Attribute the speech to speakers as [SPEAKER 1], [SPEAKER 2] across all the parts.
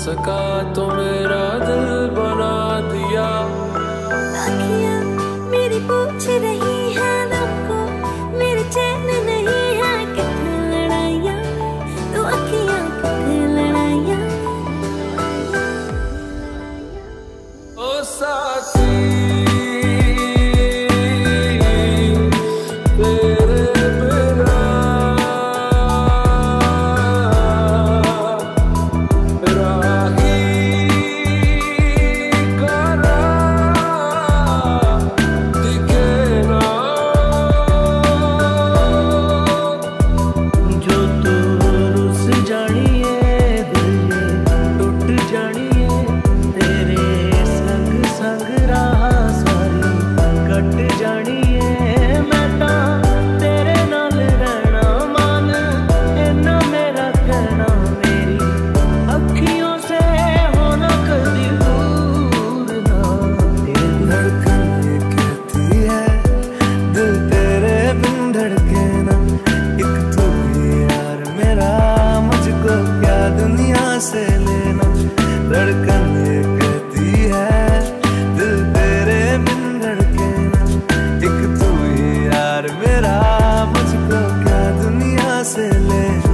[SPEAKER 1] सका तो मेरा दिल बना दिया।
[SPEAKER 2] आँखियाँ मेरी पूछ रही है आपको, मेरे चैन नहीं है कितने लड़ाइयाँ, तो आँखियाँ कितने लड़ाइयाँ।
[SPEAKER 1] ओ साथी से लेना, धड़कन ये कहती है दिल तेरे बिन धड़के ना, एक तू ही यार मेरा, मुझको क्या दुनिया से लेना।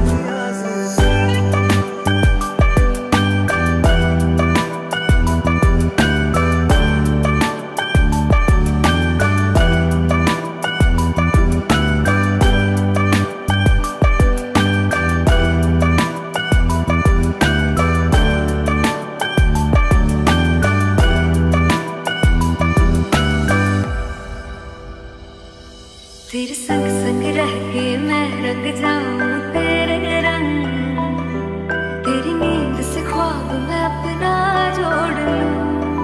[SPEAKER 2] तेरे संग संग रह के मैं रंग जाऊं तेरे रंग, तेरी नींद से ख्वाब मैं अपना जोड़ लूं।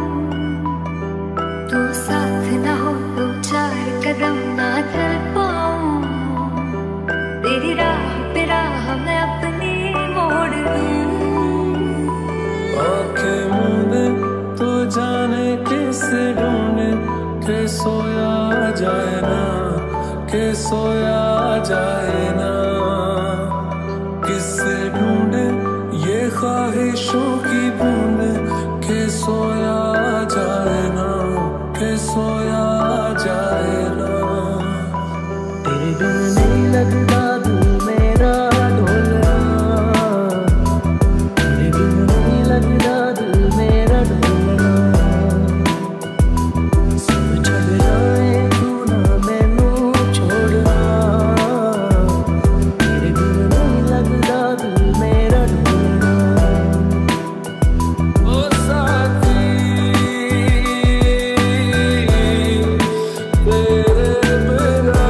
[SPEAKER 2] तू साथ ना हो तो चार कदम ना चल पाऊं, तेरी राह पे राह मैं अपनी मोड़ लूं।
[SPEAKER 1] आंखें मूंदे तो जाने किस ढूंढे के सोया जाए ना, के सोया जाए ना, किससे ढूंढे ये ख्वाहिशों की बूंद के सोया जाए ना, के सोया जाए ना। तेरे बिन नहीं लगता दिल मेरा ढोलना, तेरे बिन नहीं लगता दिल मेरा ढोलना। सब चल जाए तू ना मैनू छोड़ना, तेरे बिन नहीं लगता दिल मेरा ढोलना। ओ साथी तेरे बिना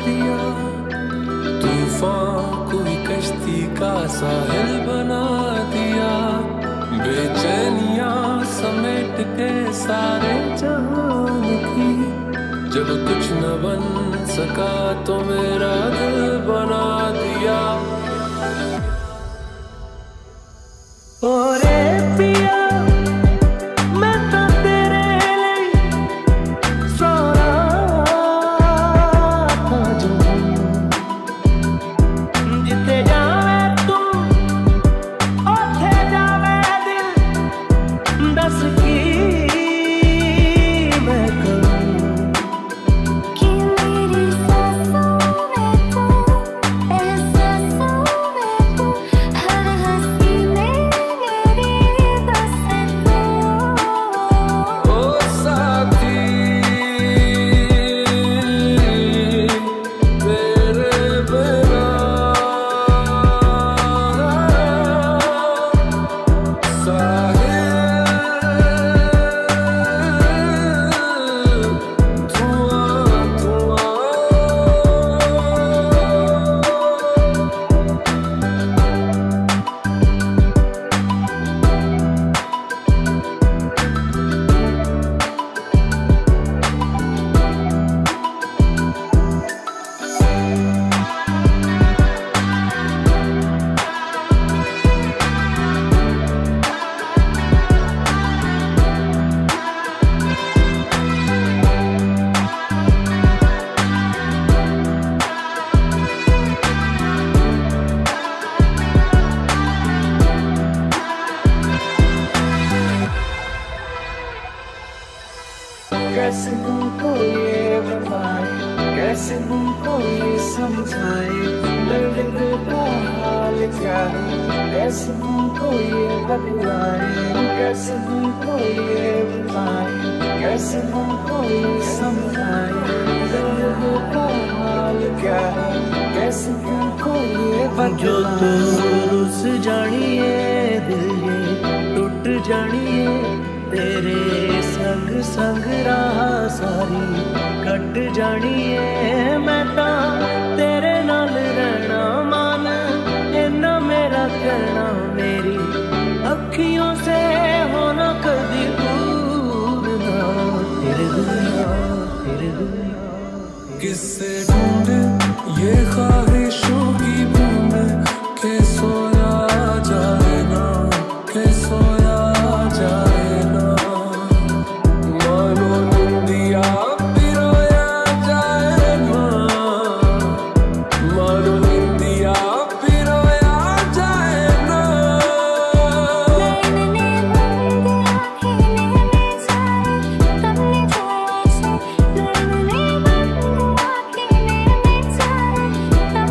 [SPEAKER 1] साहिल बना सारे जहान की। जब कुछ न बन सका तो मेरा दिल बना दिया। ओरे पिया मैं तो तेरे लिए सोना था जो जिते जावे तू ओथे जावे दिल। दस की मैं करूं
[SPEAKER 2] कि मेरी सांसों में तू, एहसासों में तू, हर हंसी में मेरी बसे तू।
[SPEAKER 1] ओ साथी तेरे बिना कैसे तुमको ये बताए, कैसे तुमको ये समझाए, दर्द दिल का हाल क्या है, कैसे तुमको ये बतलाए, कैसे तुमको ये बताए, कैसे तुमको ये समझाए, दर्द दिल का हाल क्या है, कैसे तुमको ये बतलाए। जो तू रुस जानिए दिल ये टूट जानिए, तेरे संग संग राह सारी कट जानिए। मैं ता तेरे नाल रहना मान इन्ना मेरा कहना, मेरी अखियों से होना कदी दूर ना। तेरे दुनिया किससे ढूंढे ये ख्वाहिशों की बूंद के सोया जाए ना, के सोया जाए ना। मानो निंदिया पिरोया जाए ना, मानो निंदिया पिरोया जाए ना।
[SPEAKER 2] नैनने बंद आँखें ले जाए, तमने जाए से। नैनने बंद आँखें ले जाए,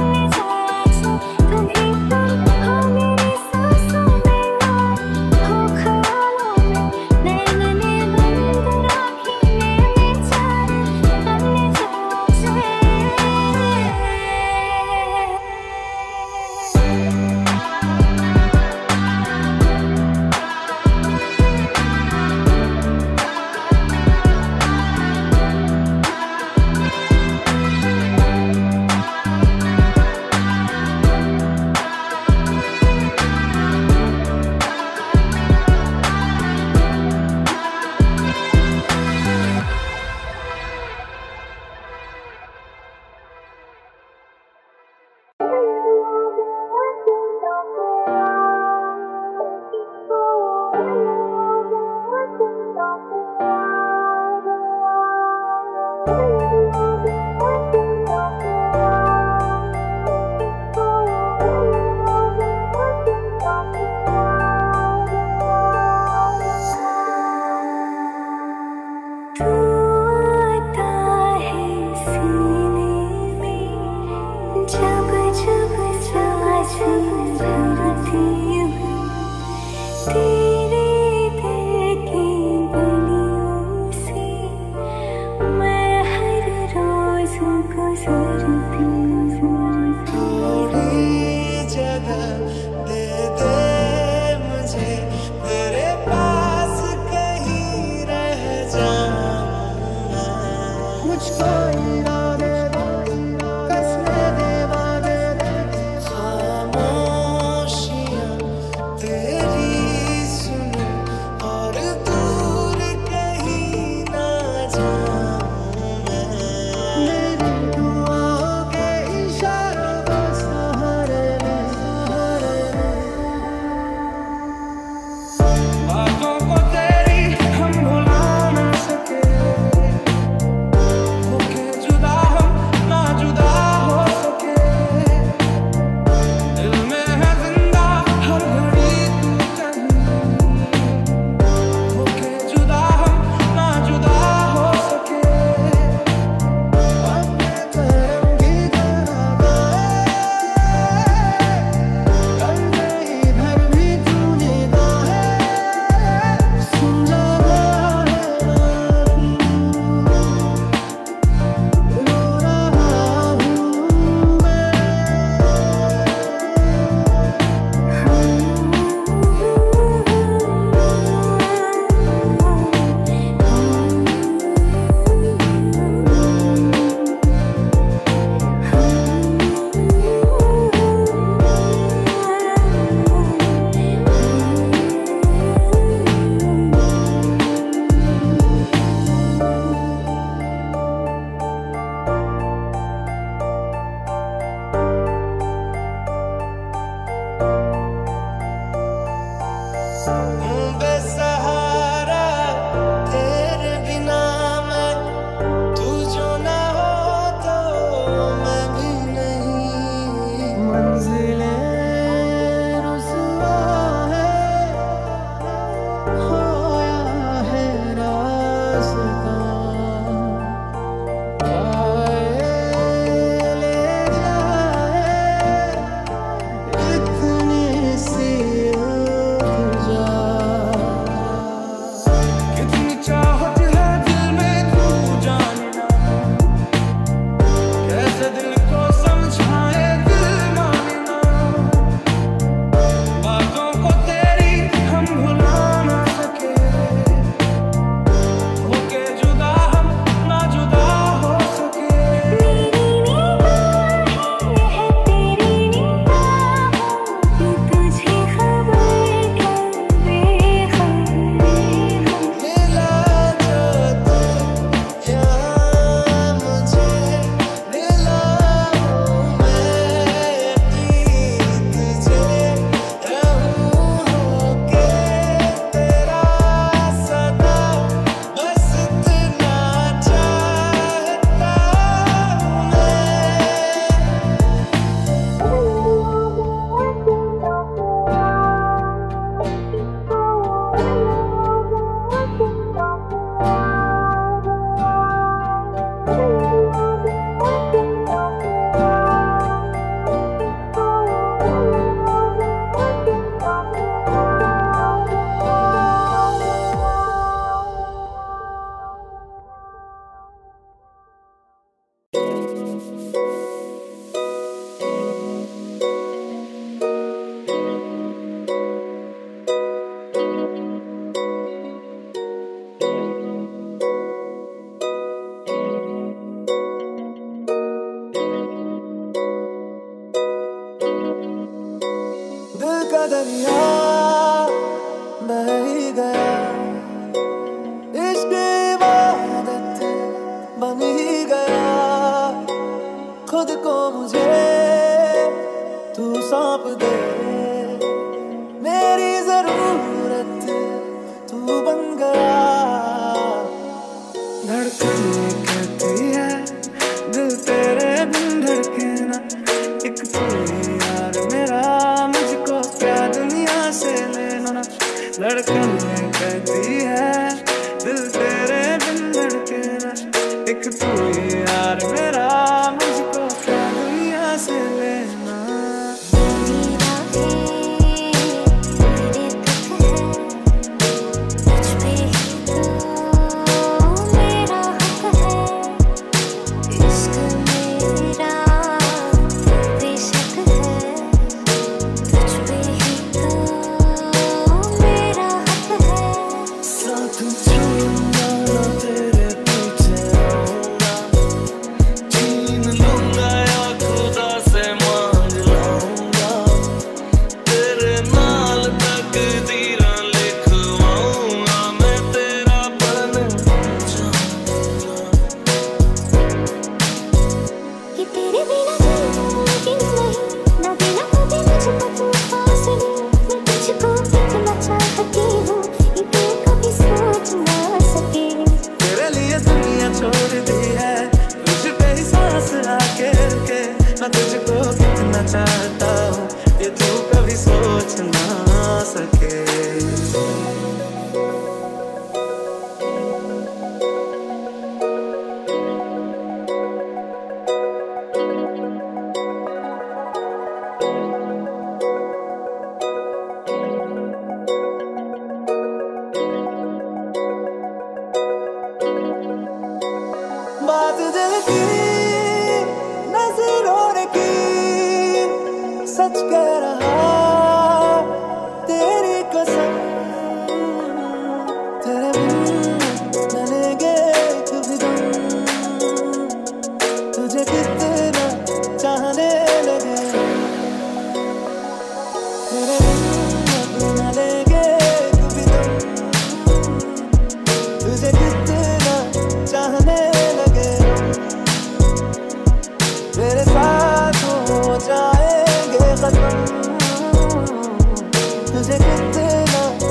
[SPEAKER 1] बेसहारा तेरे बिना मैं, तू जो ना हो तो मैं भी नहीं। मंजिलें रुसवा है, खोया है रास्ता, आए ले जाए इतनी सी उलझा। कितनी चाहत है दिल में तू जाने ना, कैसे दिल को समझाए दिल माने ना। बातों को तेरी हम भुला ना सके, होके जुदा हम ना जुदा हो सके।
[SPEAKER 2] मेरी निगाहें है तेरी निगाहों की, तुझे खबर करे
[SPEAKER 1] मिला जो तू यहाँ मुझे, मिला हूँ मैं यकीन तुझे, रहूँ होके तेरा सदा, बस इतना चाहता हूँ मैं। दिल का दरिया बह ही गया, इश्क इबादत बन ही गया। खुद को मुझे तू सौंप दे, मेरी जरूरत तू बन गया। धड़कन ये कहती है दिल तेरे बिन धड़के ना, एक तू ही यार मेरा, मुझको क्या दुनिया से लेना ना। धड़कन ये कहती है दिल तेरे बिन धड़के ना, एक तू ही यार मेरा, मुझको क्या दुनिया से लेना। साथ छोड़ना ना तेरे पीछे आऊंगा, छीन लूंगा या खुदा से मांग लाऊंगा, तेरे नाल तकदीरां लिखवाऊंगा, मैं तेरा बन जाऊंगा।
[SPEAKER 2] कि तेरे बिना मुमकिन नहीं, ना बिना कभी मुझको तू पास नहीं। मैं तुझको कितना चाहती हूँ ये तू कभी सोच ना सके।
[SPEAKER 1] तेरे लिए दुनिया छोड़ दी है, तुझ पे ही सांस आके रुके। मैं तुझको कितना चाहता हूँ ये तू कभी सोच ना सके। बात दिल की नजरों ने की, सच कह रहा तेरी कसम। तेरे बिन चलेंगे कभी दम, तुझे कितना चाहने लगे। तेरे बिन चलेंगे कभी दम, तुझे कितना चाहने लगे। तेरे साथ हो जाएंगे खत्म, तुझे कितना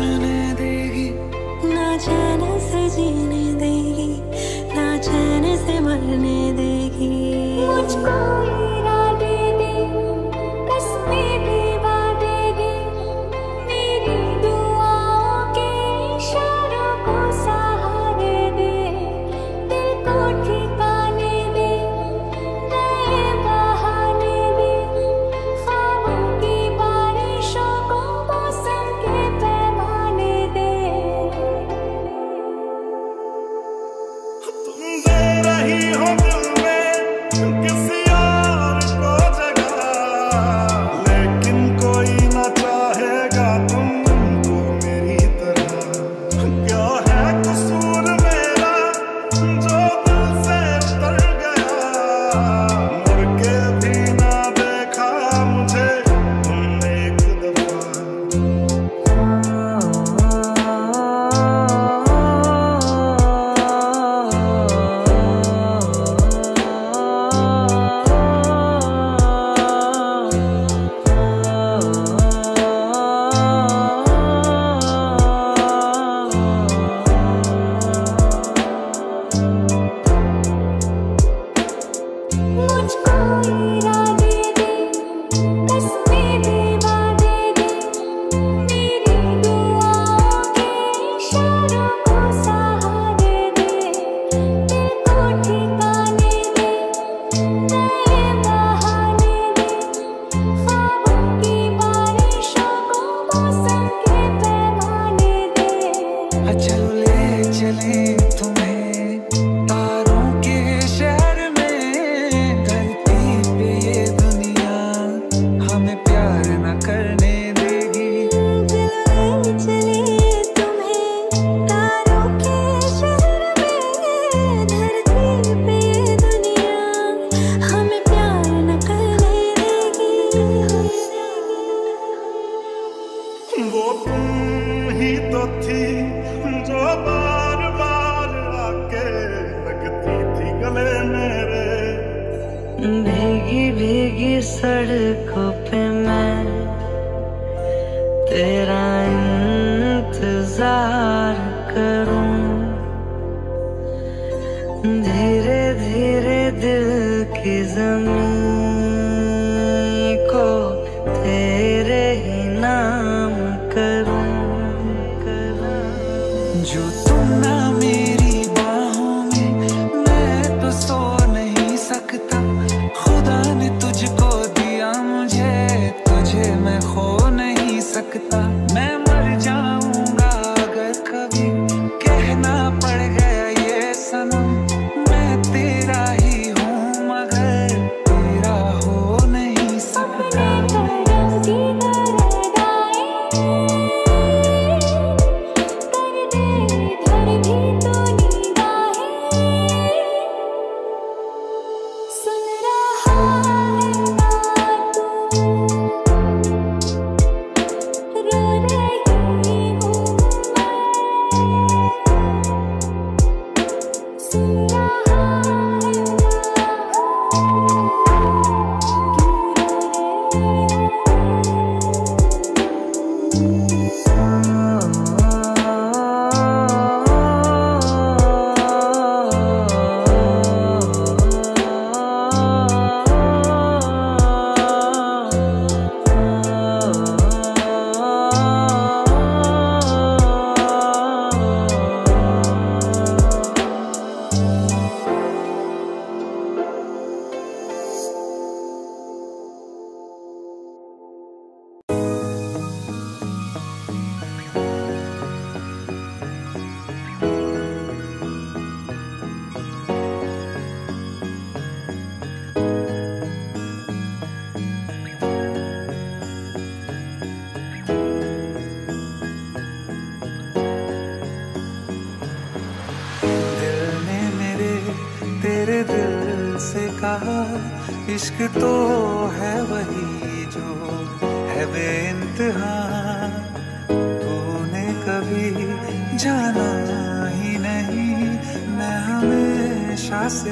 [SPEAKER 1] सुनने देगी,
[SPEAKER 2] ना चैन से जीने देगी, ना चैन से मरने देगी। मुझको इरादे दे, कसमें भी वादेगी, मेरी दुआओं के इशारों को सहारे दे, दिल को ठिकाने दे, नए बहाने दे, ख्वाबों की बारिशों को मौसम के पैमाने दे।
[SPEAKER 3] तुम दे रही हो दिल में किसी और को जगह, लेकिन कोई ना चाहेगा तुमको मेरी तरह। क्या है कसूर मेरा जो दिल से उतर गया, मुड़ के भी ना देखा मुझे तुमने एक दफा।
[SPEAKER 2] मुझको इरादे दे, कसमें भी वादेगी, मेरी दुआओं के इशारों को सहारे दे, दिल को ठिकाने दे, नए बहाने दे, ख्वाबों की बारिशों को मौसम के पैमाने दे।
[SPEAKER 1] चलो ले चले तुम्हें तारों के शहर में, धरती पे ये दुनिया हमें प्यार न करने देगी।
[SPEAKER 2] दिल चले तुम्हें तारों के शहर में, धरती पे ये दुनिया हमें प्यार न करने देगी।
[SPEAKER 3] वो तुम ही तो थी जो बार बार आके लगती थी गले मेरे।
[SPEAKER 1] भीगी भीगी सड़कों पे मैं तेरा इंतजार करूं, धीरे धीरे दिल की ज़मीं को तेरे ही नाम करूं। जो तुम ना मेरी बाहों में, मैं तो सो नहीं सकता। खुदा ने तुझको दिया मुझे, तुझे मैं खो नहीं सकता। मैं मर जाऊंगा अगर कभी कहना पड़ गया ये सनम, मैं तेरा ही हूँ मगर तेरा हो नहीं सकता।
[SPEAKER 2] करम की गरदाएं कर दे इधर भी तो निगाहें, सुन रहा है ना तू, रो रही हूँ मैं, सुन रहा है
[SPEAKER 1] तेरे दिल से कहा इश्क तो है वही जो है बेइंतहा, तूने कभी जाना ही नहीं, मैं हमेशा से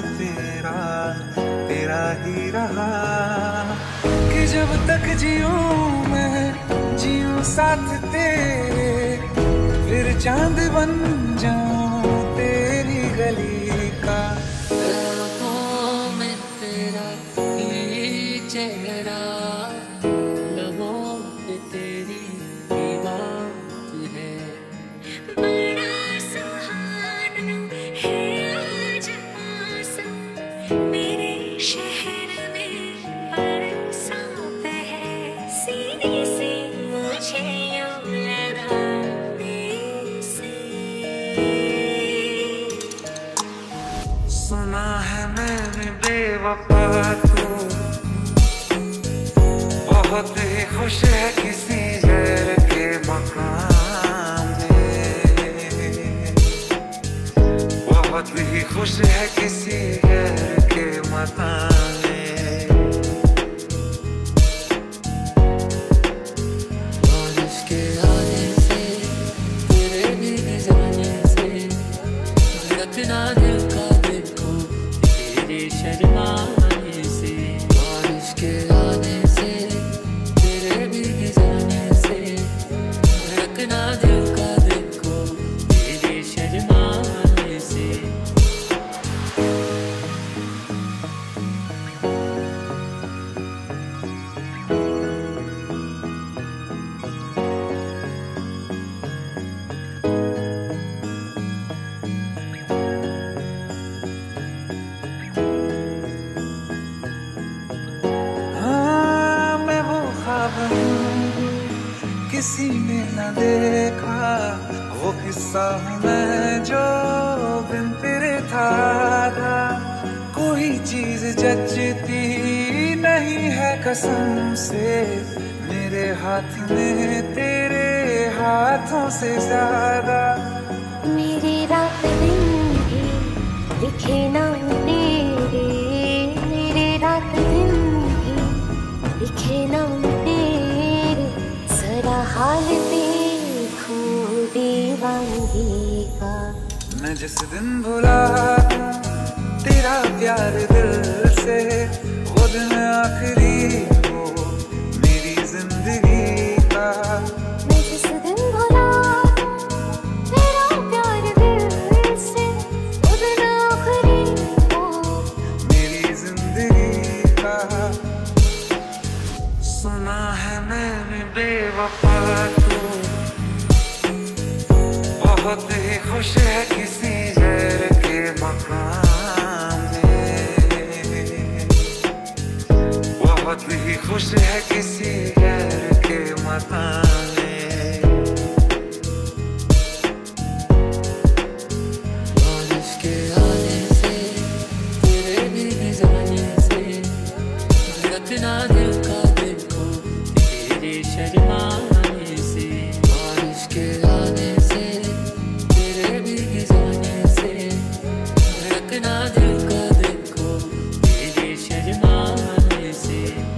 [SPEAKER 1] तेरा ही रहा। कि जब तक जीऊं मैं जीऊं साथ तेरे, चांद बन जाऊं तेरी गली का।
[SPEAKER 4] लबों में तेरा ये चेहरा, लबों पे तेरी बात है।
[SPEAKER 2] बड़ा सुहाना है आज मौसम, मेरे शहर में बरसात है। सीने से मुझे यूं लगाने से
[SPEAKER 1] सुना है मैंने बेवफा तू बहुत ही खुश है किसी गैर के मकान में, बहुत ही खुश है किसी गैर के मकान में।
[SPEAKER 4] बारिश के आने से तेरे भीग जाने से धड़कना दिल का देखो तेरे शर्माने से। बारिश के आने से तेरे भीग जाने से धड़कना दिल का देखो तेरे शर्माने से।
[SPEAKER 1] हाँ मैं वो ख्वाब हूँ किसी ने न देखा, वो किस्सा हूँ मैं जो बिन तेरे था। कोई चीज जचती नहीं है कसम से, मेरे हाथ में तेरे हाथों से ज्यादा।
[SPEAKER 2] मेरे रात दिन भी दिखे ना तेरे, मेरे रात दिन भी दिखे ना तेरे। जरा हाल देखूं दीवानगी का।
[SPEAKER 1] मैं जिस दिन भुला तेरा प्यार दिल से, वो दिन आखिरी हो मेरी जिंदगी का।
[SPEAKER 2] मैं जिस दिन भुला तेरा प्यार दिल से, वो दिन आखिरी हो
[SPEAKER 1] मेरी जिंदगी का। सुना है मैंने बेवफा तू बहुत ही खुश है किसी गैर के मकान में, बहुत ही खुश है किसी गैर के मकान में।
[SPEAKER 4] बारिश के आने से तेरे भीग जाने से धड़कना दिल का देखो तेरे शर्माने से। बारिश के आने से तेरे भीग जाने से धड़कना दिल का देखो तेरे शर्माने से।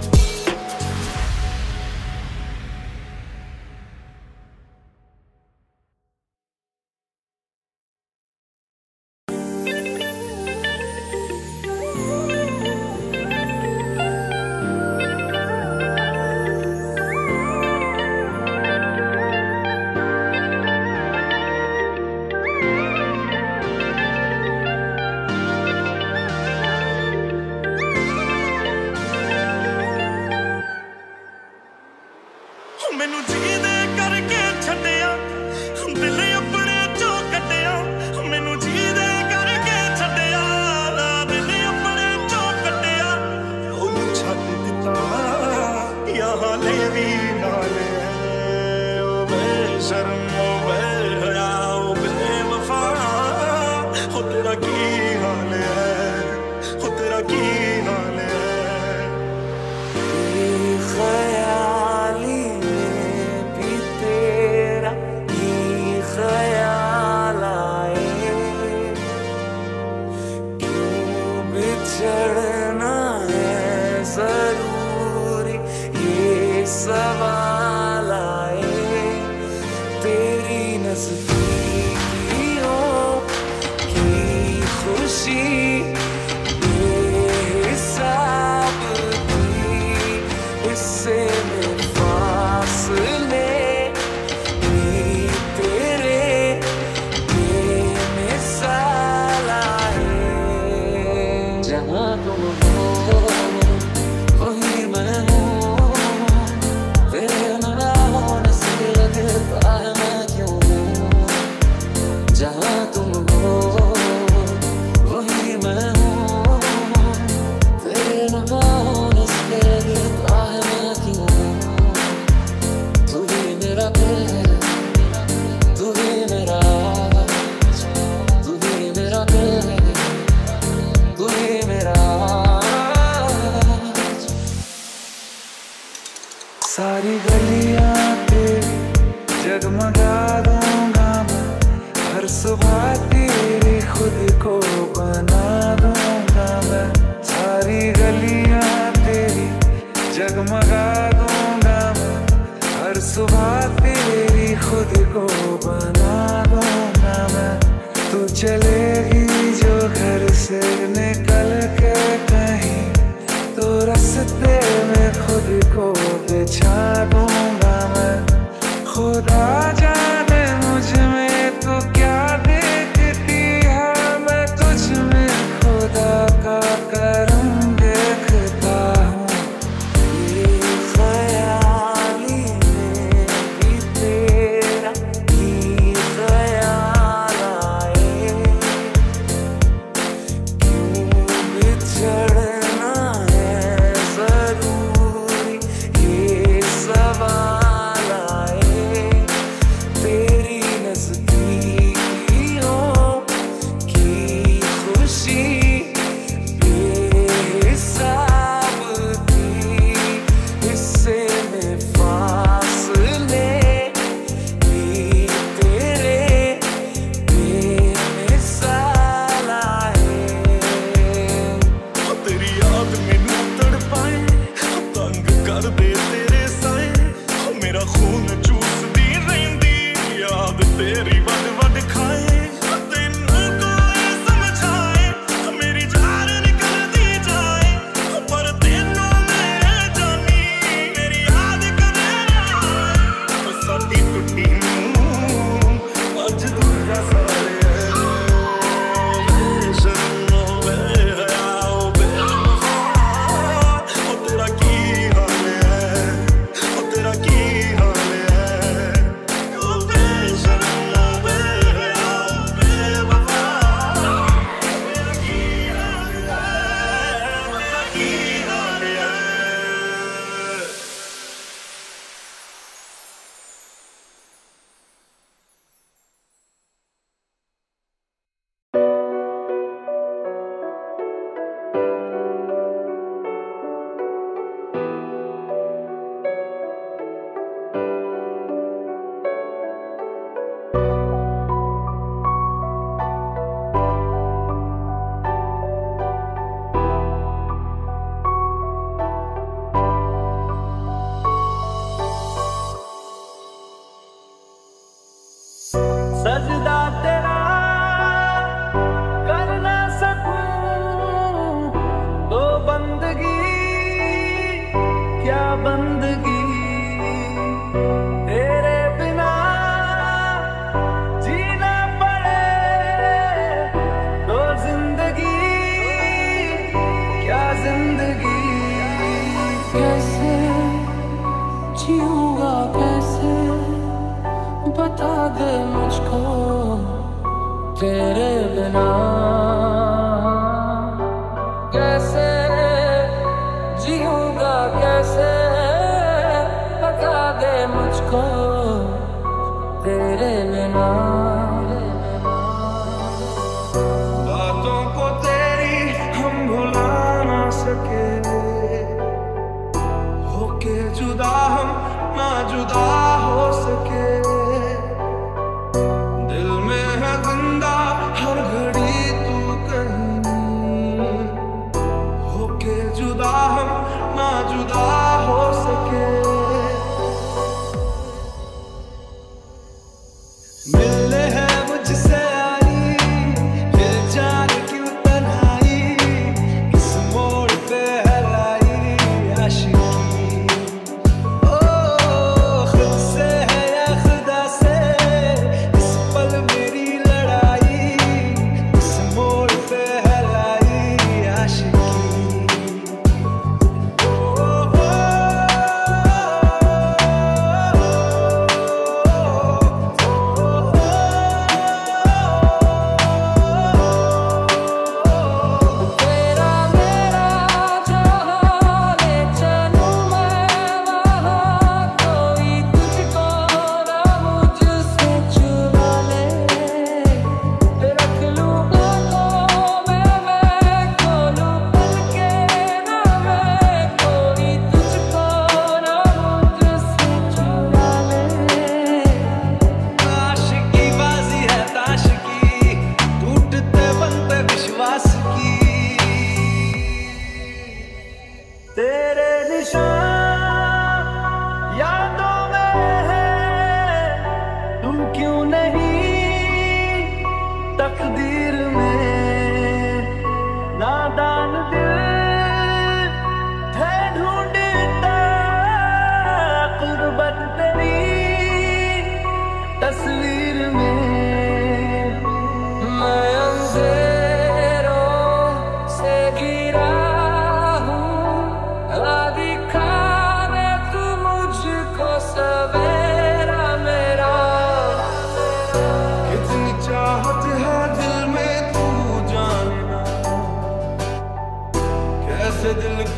[SPEAKER 3] ਮੈਨੂੰ ਜੀਦੇ ਕਰਕੇ ਛੱਡਿਆ, ਦਿਲ ਆਪਣੇ ਚੋਂ ਕੱਟਿਆ। ਮੈਨੂੰ ਜੀਦੇ ਕਰਕੇ ਛੱਡਿਆ, ਦਿਲ ਆਪਣੇ ਚੋਂ ਕੱਟਿਆ। ਉਹਨੂੰ ਛੱਡ ਦਿੱਤਾ ਯਾ ਹਾਲੇ ਵੀ ਨਾਲ ਹੈ। ਉਹ ਬੇਸ਼ਰਮ, ਉਹ ਬੇਹਯਾ, ਉਹ ਬੇਵਫਾ। ਉਹ ਤੇਰਾ ਕੀ ਹਾਲ ਹੈ, ਉਹ ਤੇਰਾ ਕੀ ਹਾਲ ਹੈ।
[SPEAKER 1] ख्याली में भी तेरा ही ख्याल आए, क्यों बिछड़ना है जरूरी ये सवाल आए। तेरी नज़दीकियों की खुशी बेहिसाब थी, इससे में फासले भी तेरे सुबह तेरी खुद को बना दूंगा मैं, सारी गलियां तेरी जगमगा दूंगा मैं, हर सुबह तेरी खुद को बना दूंगा मैं। तू चलेगी जो घर से निकल के कहीं, तो रास्ते में खुद को बिछा दूंगा मैं। खुदा जाने मुझ में तो क्या देखती है, मैं तुझ में खुदा का करम देखता हूँ। ये ख्याली में भी तेरा ही ख्याल आए, क्यों बिछड़ना है जरूरी ये सवाल आए। तेरी नज़दीकियों की खुशी बेहिसाब थी, हिस्से में फासले भी तेरे बेमिसाल आए।
[SPEAKER 3] तेरी याद मैनू तड़पाए, तंग कर दे तेरे साए, मेरा खून चूसदी रहिंदी याद तेरी वड वड खाए। तैनू कोई समझाए मेरी जान निकलदी जाए, पर तैनू मैं जानी मेरी याद कदे ना आए। साडी टुटी नूं अज दूर जा सारे
[SPEAKER 1] सजदा तेरा कर ना सकूं तो बंदगी क्या बंदगी, तेरे बिना जीना पड़े तो जिंदगी क्या जिंदगी।
[SPEAKER 4] कैसे जीऊंगा कैसे बता दे मुझको तेरे बिना, कैसे जीऊंगा कैसे बता दे मुझको तेरे बिना।
[SPEAKER 1] बातों को तेरी हम भुला ना सके, होके जुदा हम ना जुदा हो सके। दिल में है जिंदा हर घड़ी तू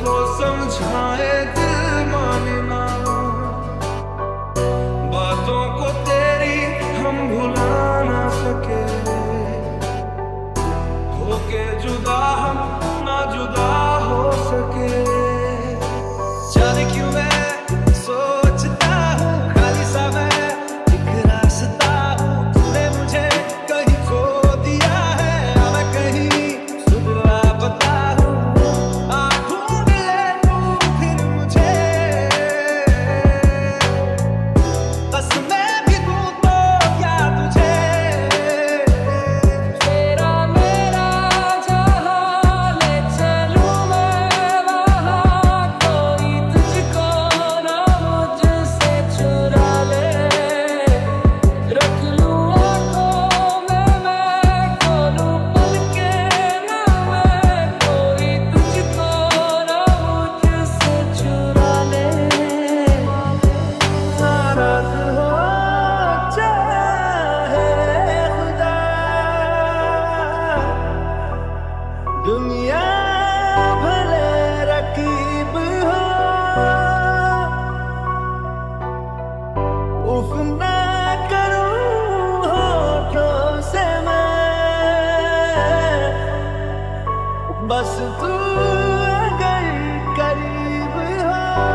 [SPEAKER 1] जो समझाए दिल मानना, बातों को तेरी हम भुला ना सके, होके जुदा हम ना जुदा हो सके। जाने क्यों मैं सोचता हूँ खाली सा मैं एक रास्ता हूँ, तूने मुझे कहीं खो दिया है, मैं कहीं सुध लापता हूँ। आप ढूंढ ले तू फिर मुझे, बस मैं भी दूँ तो क्या तुझे।
[SPEAKER 4] तेरा मेरा जहाँ ले चलूँ मैं वहाँ, कोई तुझको ना मुझसे चुरा ले। रख लूँ आँखों में मैं खोलूँ पलकें ना मैं, कोई तुझको ना मुझसे चुरा ले।
[SPEAKER 1] नाराज हो चाहे खुदा, दुनिया भले रकीब हो, उफ ना करूं होठों से मैं, बस तू अगर करीब हो।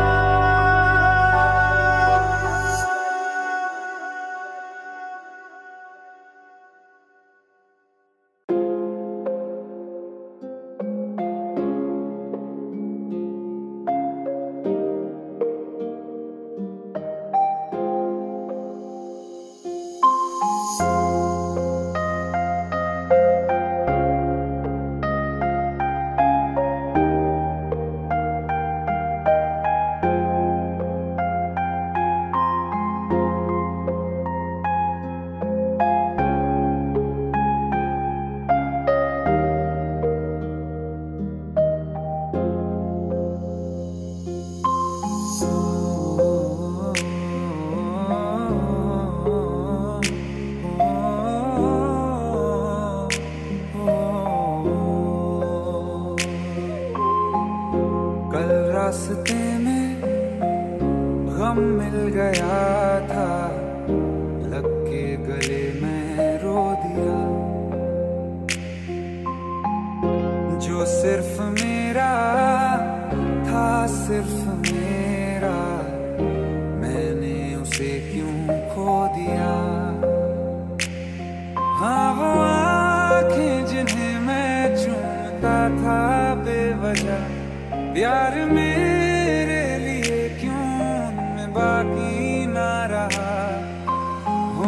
[SPEAKER 1] कल रास्ते में गम मिल गया था, लग के गले में रो दिया, जो सिर्फ मेरा था सिर्फ मेरा, मैंने उसे क्यों खो दिया। हाँ वो आँखें जिन्हें मैं चूमता था बेवजह, प्यार मेरे लिए क्यों उनमें बाकी ना रहा। हो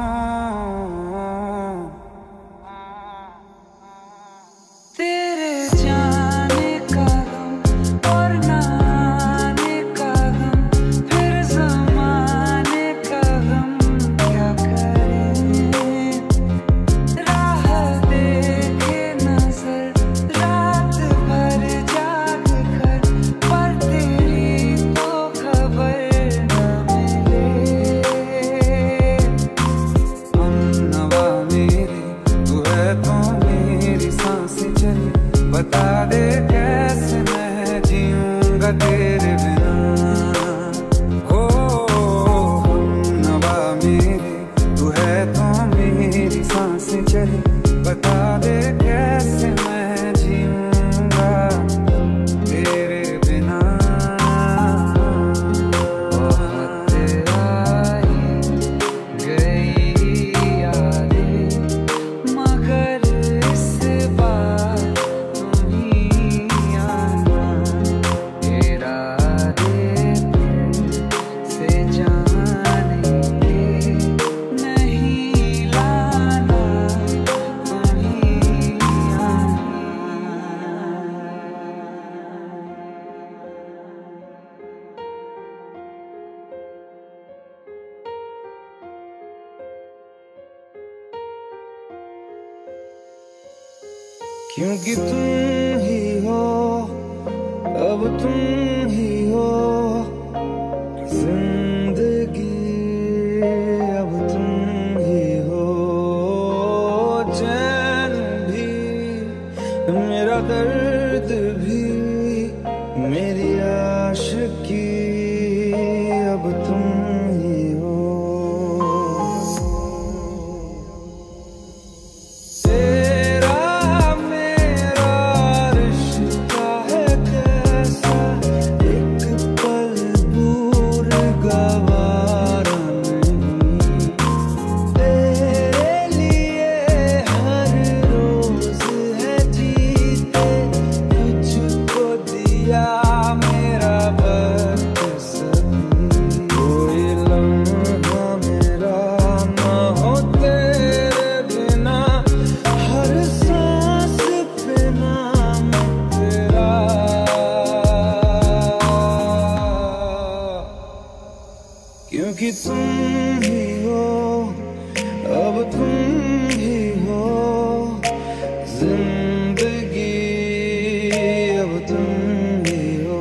[SPEAKER 1] तेरे जाने का गम और ना आने का गम, फिर ज़माने का गम क्या करें। राह देखे नजर रात भर जाग कर, पर तेरी तो खबर न मिले। हम नवा मेरे तू है तो मेरी सांसें चली, बता दे कैसे मैं जीऊंगा तेरे बिना। हो हम नवा मेरे तू है तो मेरी सांसें चली, बता दे कैसे मैं जीऊंगा तेरे बिना। बहुत आई गई यादें, मगर इस बार तुम ही आना, इरादे से जाने के नहीं लाना, तुम ही आना। क्योंकि तुम ही हो, अब तुम ही हो जिंदगी, अब तुम ही हो चैन भी, मेरा दर्द भी, मेरी आशिकी अब तुम ही हो। तेरा मेरा रिश्ता है कैसा, एक पल दूर गवारा नहीं। तेरे लिए हर रोज है जीते, तुझको दिया मेरा वक्त सभी। कोई लम्हा मेरा न हो तेरे बिना, हर सांस पे नाम तेरा। क्योंकि तुम ही हो, अब तुम ही हो जिंदगी, अब तुम ही हो।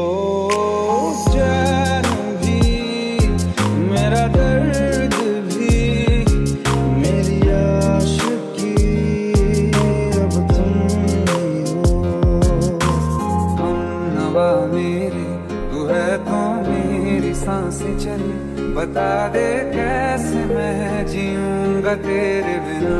[SPEAKER 1] चैन भी मेरा दर्द भी, मेरी आशिकी अब तुम ही हो। हमनवा मेरी तू है तो मेरी सांसें चली, बता दे कैसे मैं जीऊंगा तेरे बिना।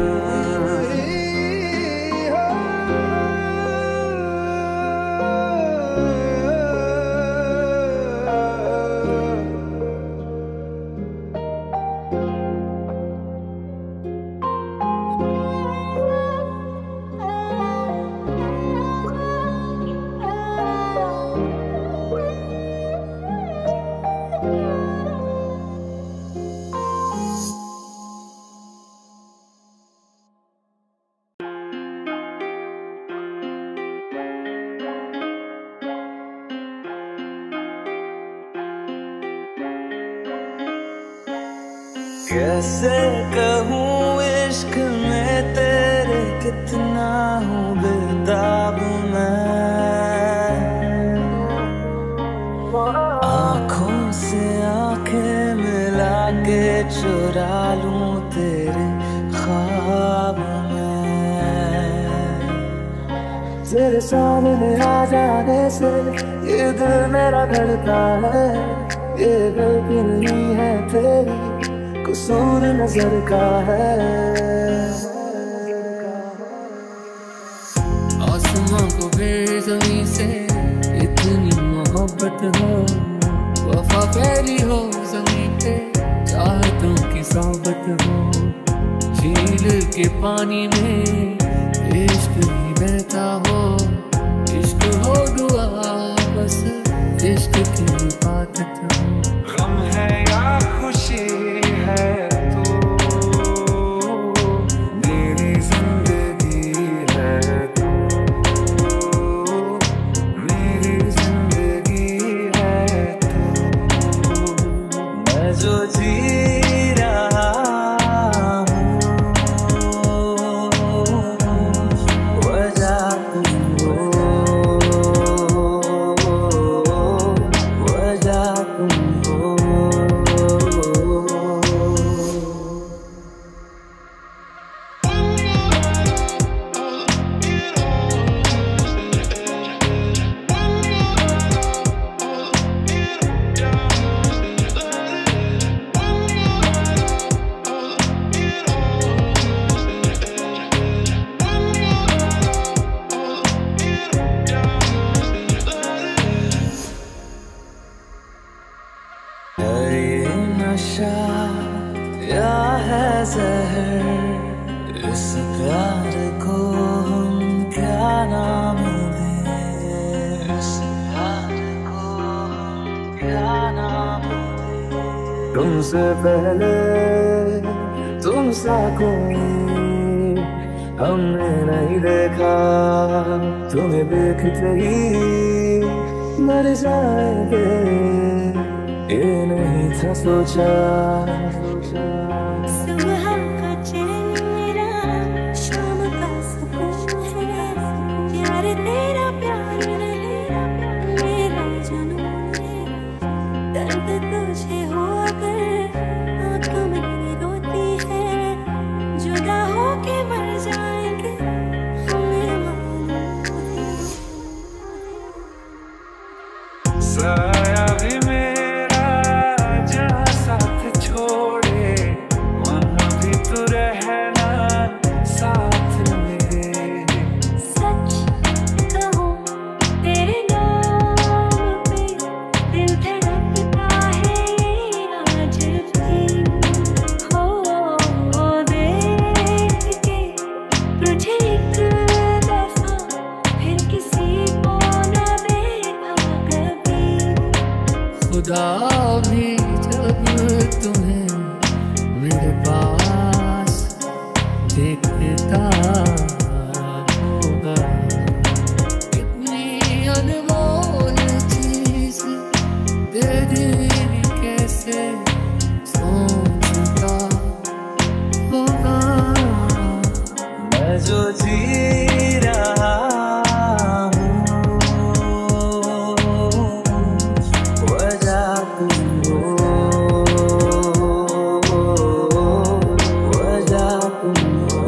[SPEAKER 1] कैसे कहूँ इश्क में तेरे कितना हूँ बेताब मैं, आँखों से आँखें मिला के चुरा लूं तेरे ख्वाब में। तेरे सामने आ जाने से ये दिल मेरा धड़का है, ये गलती नहीं है तेरी, कसूर नजर का है।
[SPEAKER 4] आसमां को फिर ज़मीं से इतनी मोहब्बत हो, वफा फैली हो ज़मीं पे, चाहतों की सोहबत हो। झील के पानी में इश्क ही बहता हो, इश्क हो दुआ बस इश्क की इबादत हो।
[SPEAKER 1] गम है या खुशी है तू, मेरी जिंदगी है तू, मेरी जिंदगी है तू। मैं जो जी रहा हूँ वजह तुम हो, वजह तुम हो। ये नशा या है जहर, इस प्यार को हम क्या नाम दें, इस प्यार को हम क्या नाम दें। तुमसे पहले तुमसा कोई हमने नहीं देखा, तुम्हें देखते ही मर जाएंगे, ये नहीं था सोचा।
[SPEAKER 2] सुबह का चैन मेरा, शाम का सुकून है, यार तेरा प्यार है मेरा जुनून है। दर्द तुझे हो अगर आँखों में रोती है, जुदा होके मर जाएंगे हमें मालूम है।
[SPEAKER 1] जो जी रहा हूँ, वजह तुम हो, वजह तुम हो।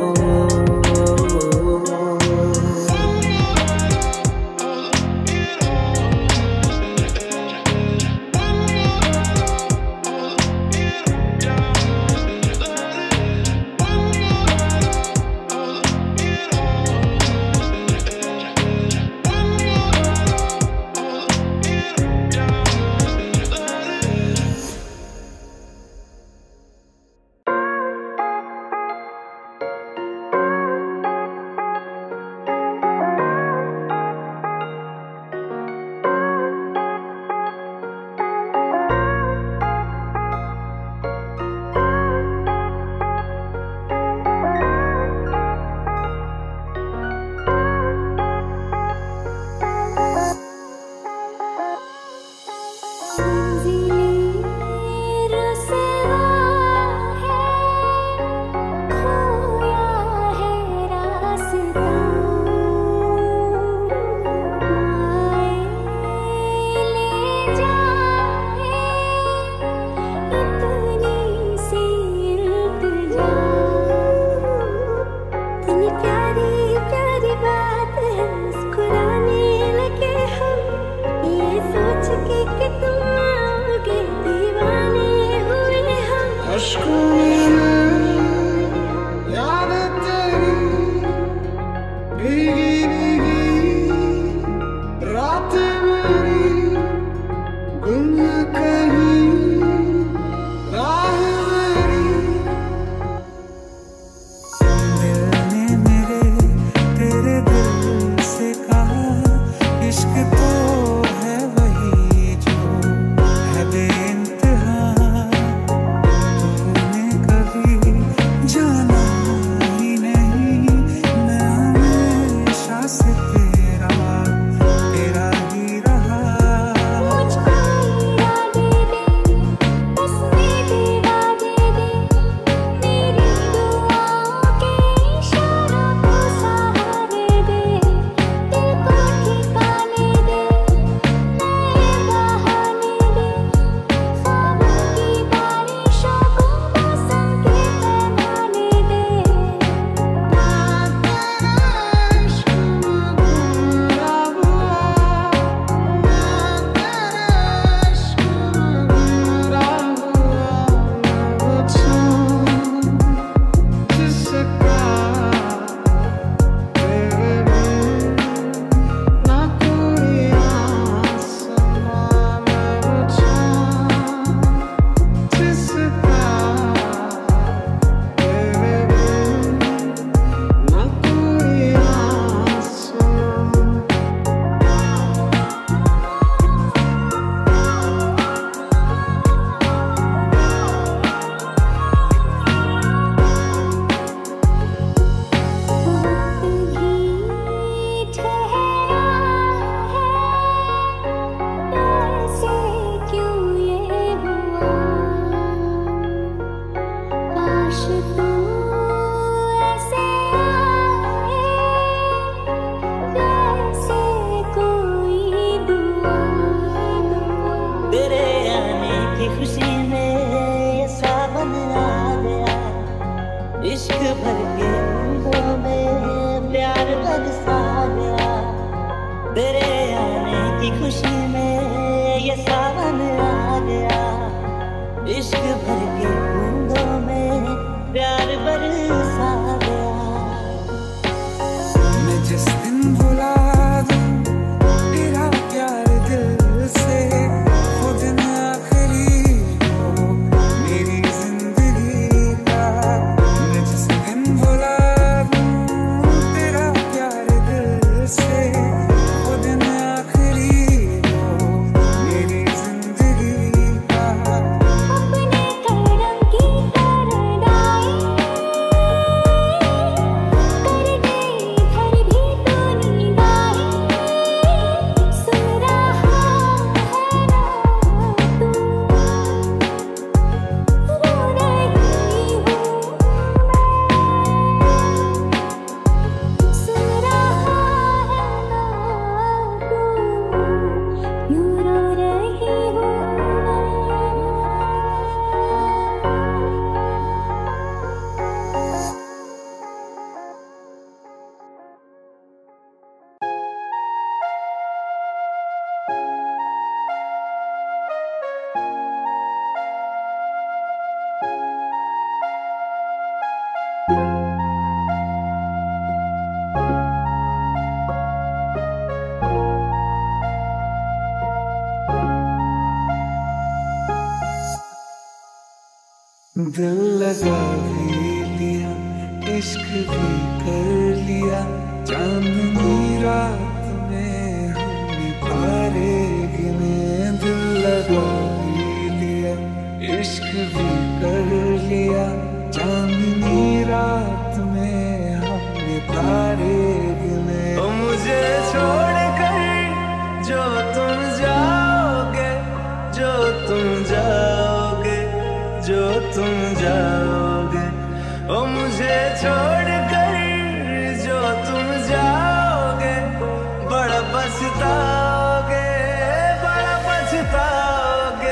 [SPEAKER 1] दिल लगा भी लिया, इश्क भी कर लिया, चांदनी रात में हमने तारे गिने। दिल लगा भी लिया, इश्क भी कर लिया, चांदनी रात में हमने तारे गिने। ओ मुझे छोड़ कर जो तुम जाओगे, जो तुम जाओगे, जो तुम जाओगे, ओ मुझे छोड़ कर जो तुम जाओगे, बड़ा पछताओगे, बड़ा पछताओगे।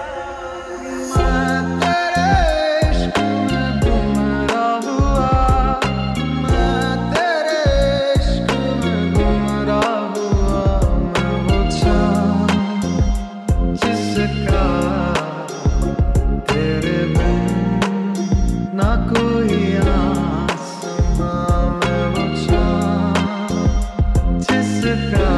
[SPEAKER 1] मैं तेरे इश्क में गुमराह हुआ, मैं तेरे इश्क में गुमराह हुआ। मैं वो चाँद जिसका तेरे बिन ना कोई आसमां। मैं वो चाँद जिसका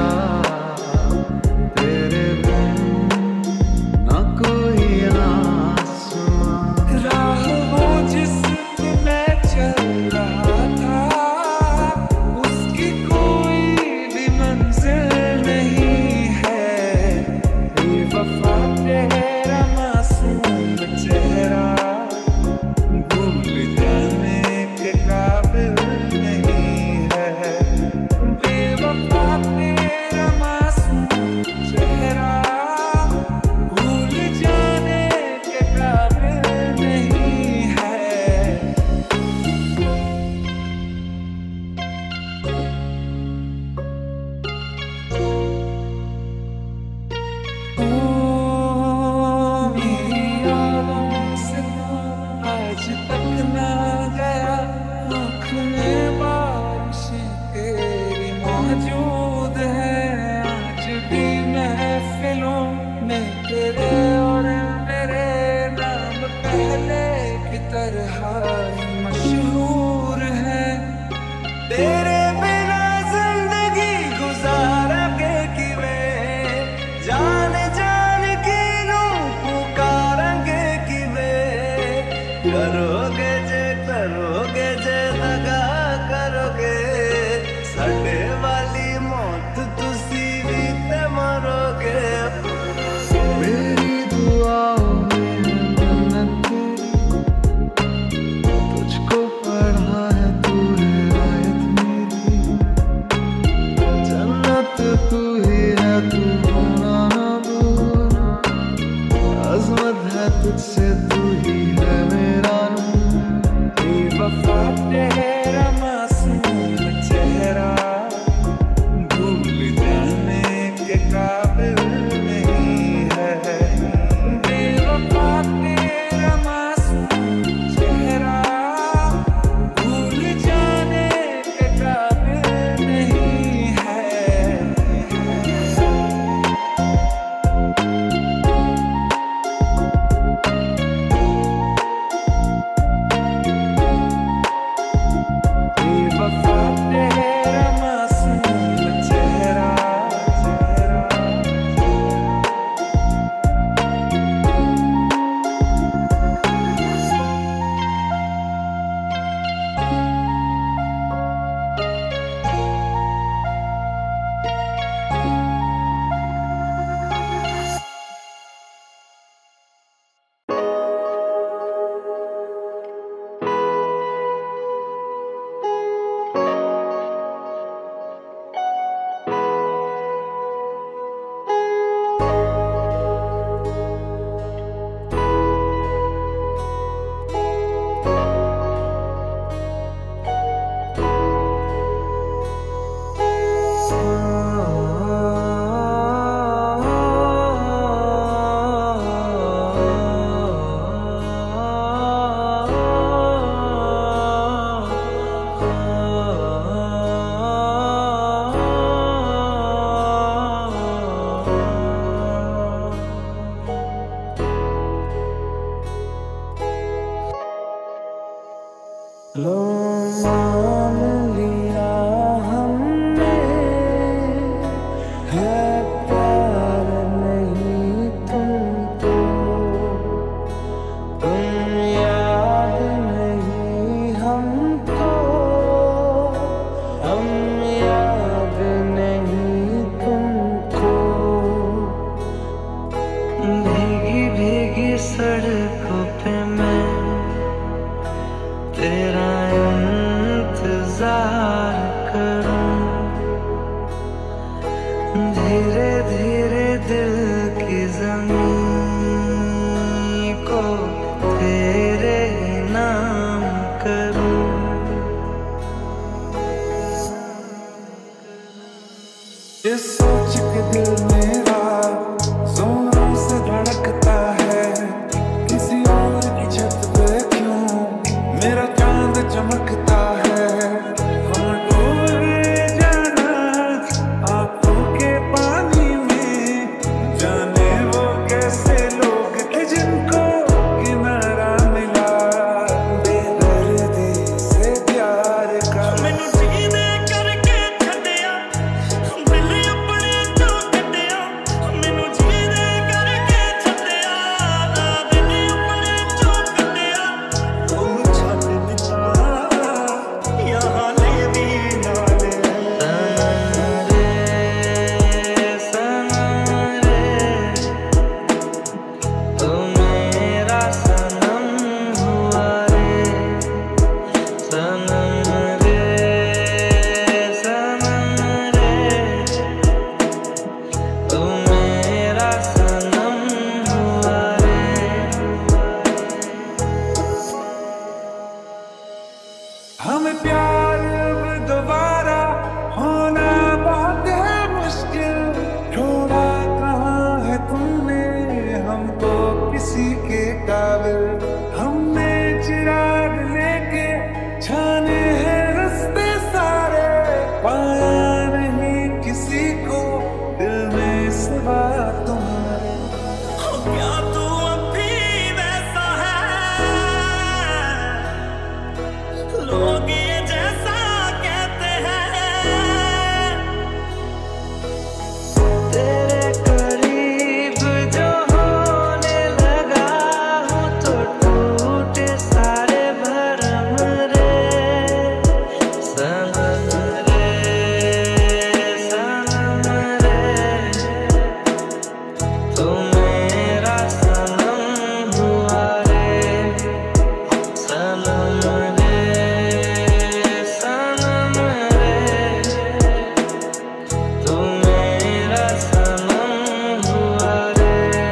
[SPEAKER 1] तेरे बिन ना कोई आसमां। राह वो जिस पे मैं चल रहा था, उसकी कोई भी मंजिल नहीं है। बेवफा तेरा मासूम चेहरा भूल जाने के काबिल नहीं है। बेवफा तेरा मासूम चेहरा भूल जाने के काबिल नहीं है। मेरी यादों से आज तक ना गया, आँख में बारिशें तेरी मौजूद है। आज भी महफिलों में तेरे और मेरे नाम पहले की तरह ही मशहूर है। तेरे बिना जिंदगी गुजारांगे किवें, जान जान की नू पुकारांगे किवें। करोगे जे दगा करोगे, साडे वाली मौत तुसी भी ते मरोगे। मेरी दुआओं में मन्नत तेरी, तुझको पढ़ा है तू है आयत मेरी।
[SPEAKER 3] ये सोच के दिल मेरा जोरों से धड़कता है, किसी और की छत पे क्यों मेरा चांद चमकता है। हम डूब जाना आंखों के पानी में, जाने वो कैसे लोग थे जिनको किनारा मिला बेदर्दी से प्यार का।
[SPEAKER 5] मैनू जीने करके छड्डिया दिल अपने चों कड्डिया, मैनू जीने करके छड्डिया दिल अपने चों कड्डिया। तू छड्ड दिता यहाँ ले भी नाले
[SPEAKER 1] तू मेरा सनम हुआ रे, सनम रे सनम रे, तू मेरा सनम हुआ रे।
[SPEAKER 3] हमें प्यार अब दोबारा होना बहुत है मुश्किल, छोड़ा कहाँ है तुमने हमको किसी के काबिल। हमने चिराग लेके छाने हैं रास्ते सारे, पाया नहीं किसी को दिल में सिवा तुम्हारे।
[SPEAKER 5] हो क्या तू अभी वैसा है, लोग ये जैसा कहते हैं।
[SPEAKER 1] तेरे करीब जो होने लगा हूँ तो टूटे सारे भरम रे, सनम रे सनम रे, तू मेरा सनम हुआ रे, सनम रे सनम रे, तू मेरा सनम हुआ रे।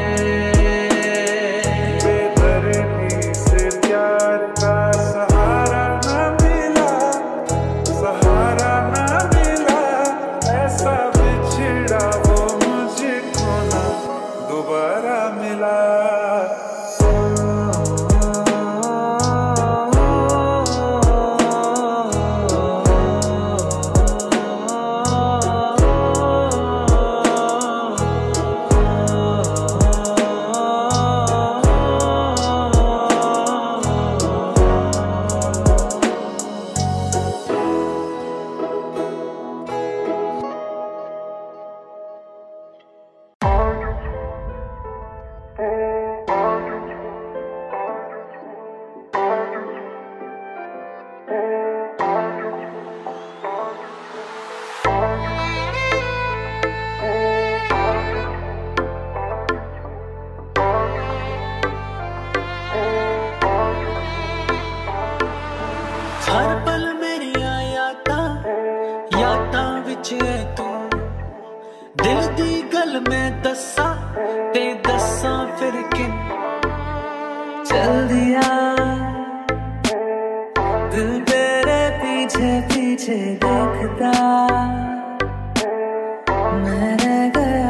[SPEAKER 3] बेदर्दी से प्यार का सहारा ना मिला, सहारा ना मिला, ऐसा बिछड़ा वो मुझको ना दोबारा मिला।
[SPEAKER 5] हर पल मेरिया यादां विच है तू, दिल दी गल मैं दस्सां ते दस्सां फिर किन।
[SPEAKER 1] चल दिया दिल तेरे पीछे पीछे देखता, मैं रह गया।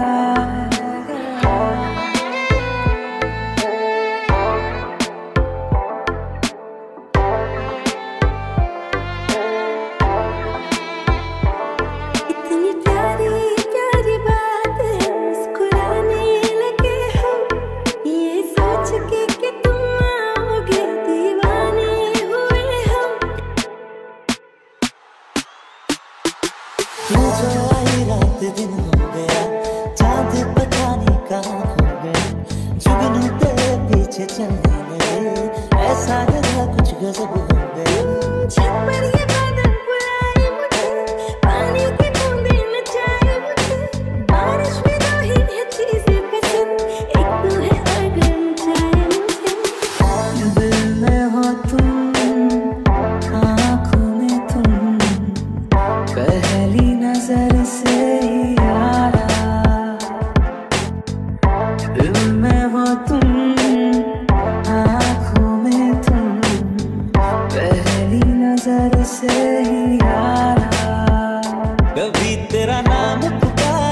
[SPEAKER 2] इतनी प्यारी प्यारी बात है मुस्कुराने लगे हम, ये सोच के कि तुम आओगे दीवाने हुए हम।
[SPEAKER 6] तू जो आई रात दिन हो गया, चांद पता नहीं कहाँ खो गया, जुगनू तेरे पीछे चलने लगे, ऐसा लगा कुछ गजब हो गया।
[SPEAKER 2] छत पर ये बादल बुलाए मुझे, पानी की बूंदें नचाए मुझे, बारिश में दो ही है चीजें पसंद, एक तू है और गर्म चाहे मुझे।
[SPEAKER 1] दिल में हो तुम, आँखों में तुम, पहली नजर से ही यारा। दिल में हो तुम, आँखों में तुम, पहली नजर से ही यारा।
[SPEAKER 6] कभी तेरा नाम पुकार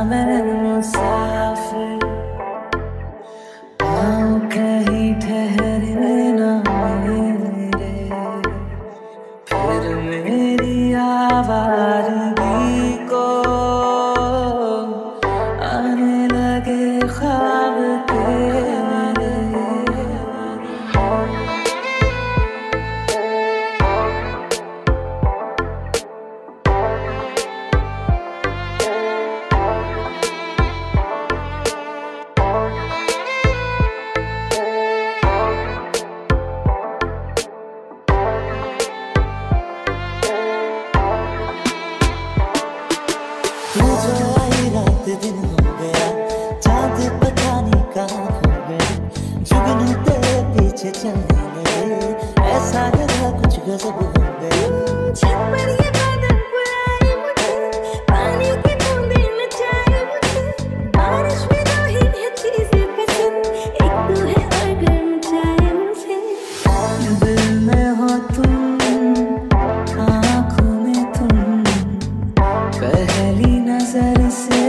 [SPEAKER 6] मैं मुसाफिर, पाँव कहीं ठहरे ना मेरे, फिर मेरी आवाज़गी को आने लगे ख्वाब के मेरे। दिन हो गया, चाँद पता नहीं कहाँ खो गया, जुगनू तेरे पीछे चलने लगे, ऐसा लगा कुछ गजब हो गया। छत पर ये बादल बुलाए मुझे, पानी की बूंदें नचाए मुझे, बारिश में दो ही है चीजें पसंद, एक तू है और गर्म चाहे मुझे। दिल में हो तुम, आँखों में तुम, पहली नजर से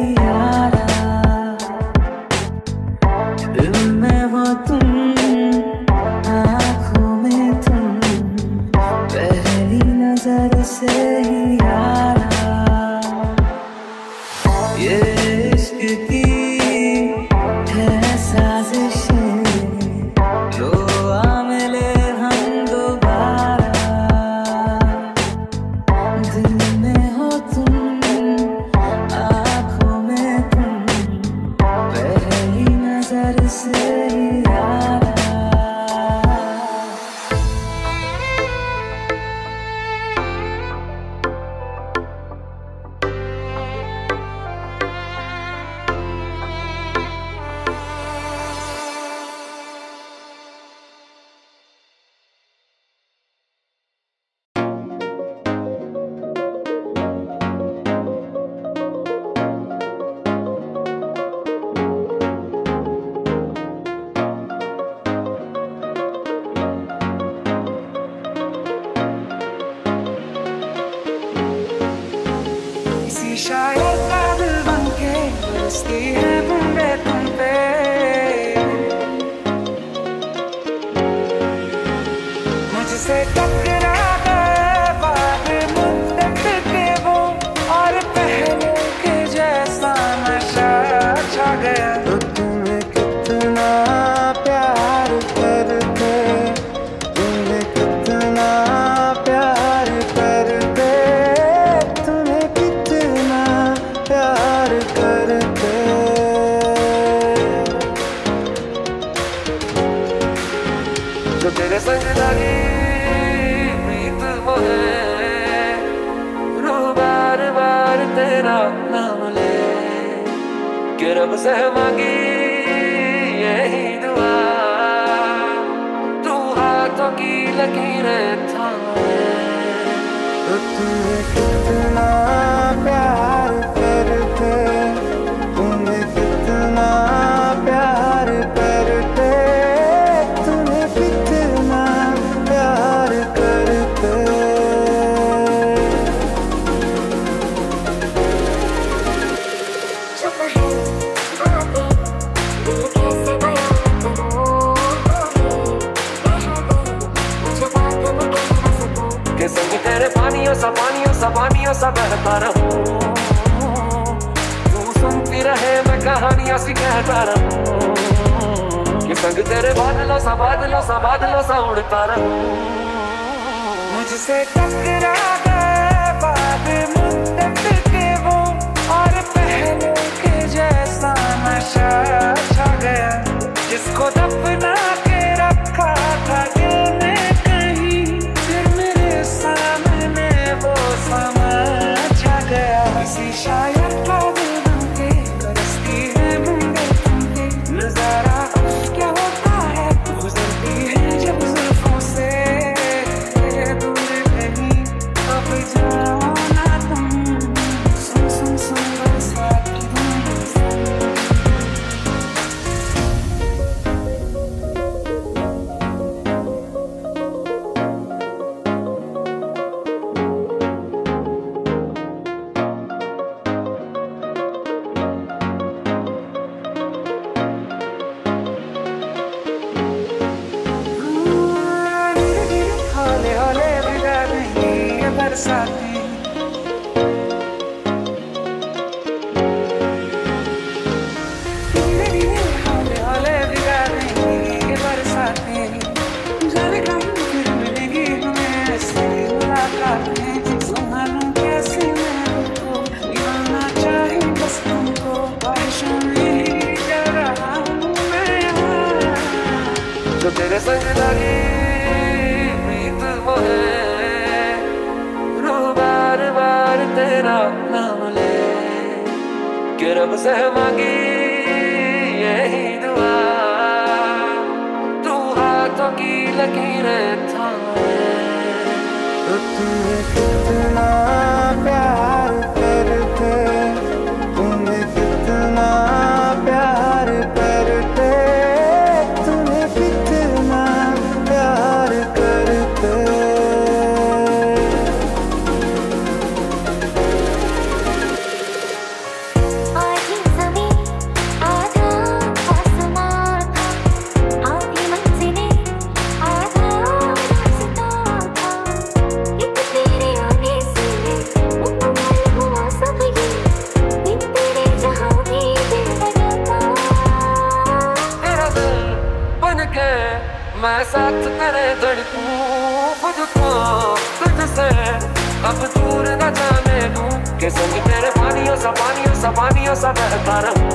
[SPEAKER 1] रब से मांगी यही दुआ, तू हाथों की लकीरें थामे, तो तुम्हें कितना प्यार करते, तुम्हें कितना प्यार करते, तुम्हें कितना प्यार करते। के संग तेरे पानियों सा बहता रहूं, तू सुनती रहे मैं कहानियां सी कहता रहूं, के संग तेरे बादलों सा उड़ता रहूं। मुझसे टकरा गए बाद मुद्दत के वो, और पहले के जैसा नशा छा गया, जिसको दफना के रखा था दिल में कहीं, फिर मेरे सामने वो समा छा गया। किसी शायर का दिल बनके बरसती है बूंदे तुमके, नजारा क्या होता है गुजरती है जब जुल्फों से दूर कहीं,
[SPEAKER 4] बरसाती हौले हौले भिगा देंगी ये बरसाती जब कहीं फिर मिलेगी हमें ऐसी मुलाकातें संभालूं कैसे मैं तुमको निभाना चाहिए बस तुमको ख्वाहिशों में ही चल रहा हूँ मैं यहाँ जो तेरे संग लगी प्रीत वो है रू बार बार तेरा नाम ले कि रब से मांगी यही दुआ तू हाथों की लकीरें थामे
[SPEAKER 1] तो तुम्हें कितना प्यार करते तुम्हें कितना प्यार करते तुम्हें कितना प्यार करते
[SPEAKER 2] आज ज़मीं आधा आसमान था आधी मंजिलें आधा रास्ता था एक तेरे आने से मुकम्मल हुआ सब ये बिन तेरे जहाँ भी दिल लगाता
[SPEAKER 4] तेरा दिल बन के मैं साथ तेरे धड़कूं खुद को तुझसे अब दूर न जाने दूं कि संग तेरे पानियों सा बहता रहूं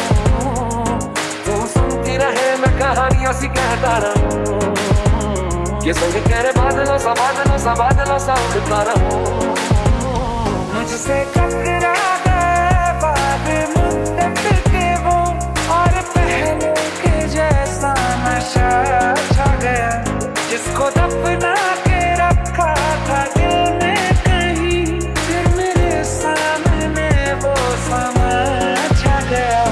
[SPEAKER 4] तू सुनती रहे मैं कहानियों सी कहता रहूं कि संग तेरे बादलों सा उड़ता रहूं मुझसे टकरा गए बाद मुद्दत के वो और पहले के जैसा नशा छा गया जिसको दफना के रखा था दिल में कहीं फिर मेरे सामने वो समा छा गया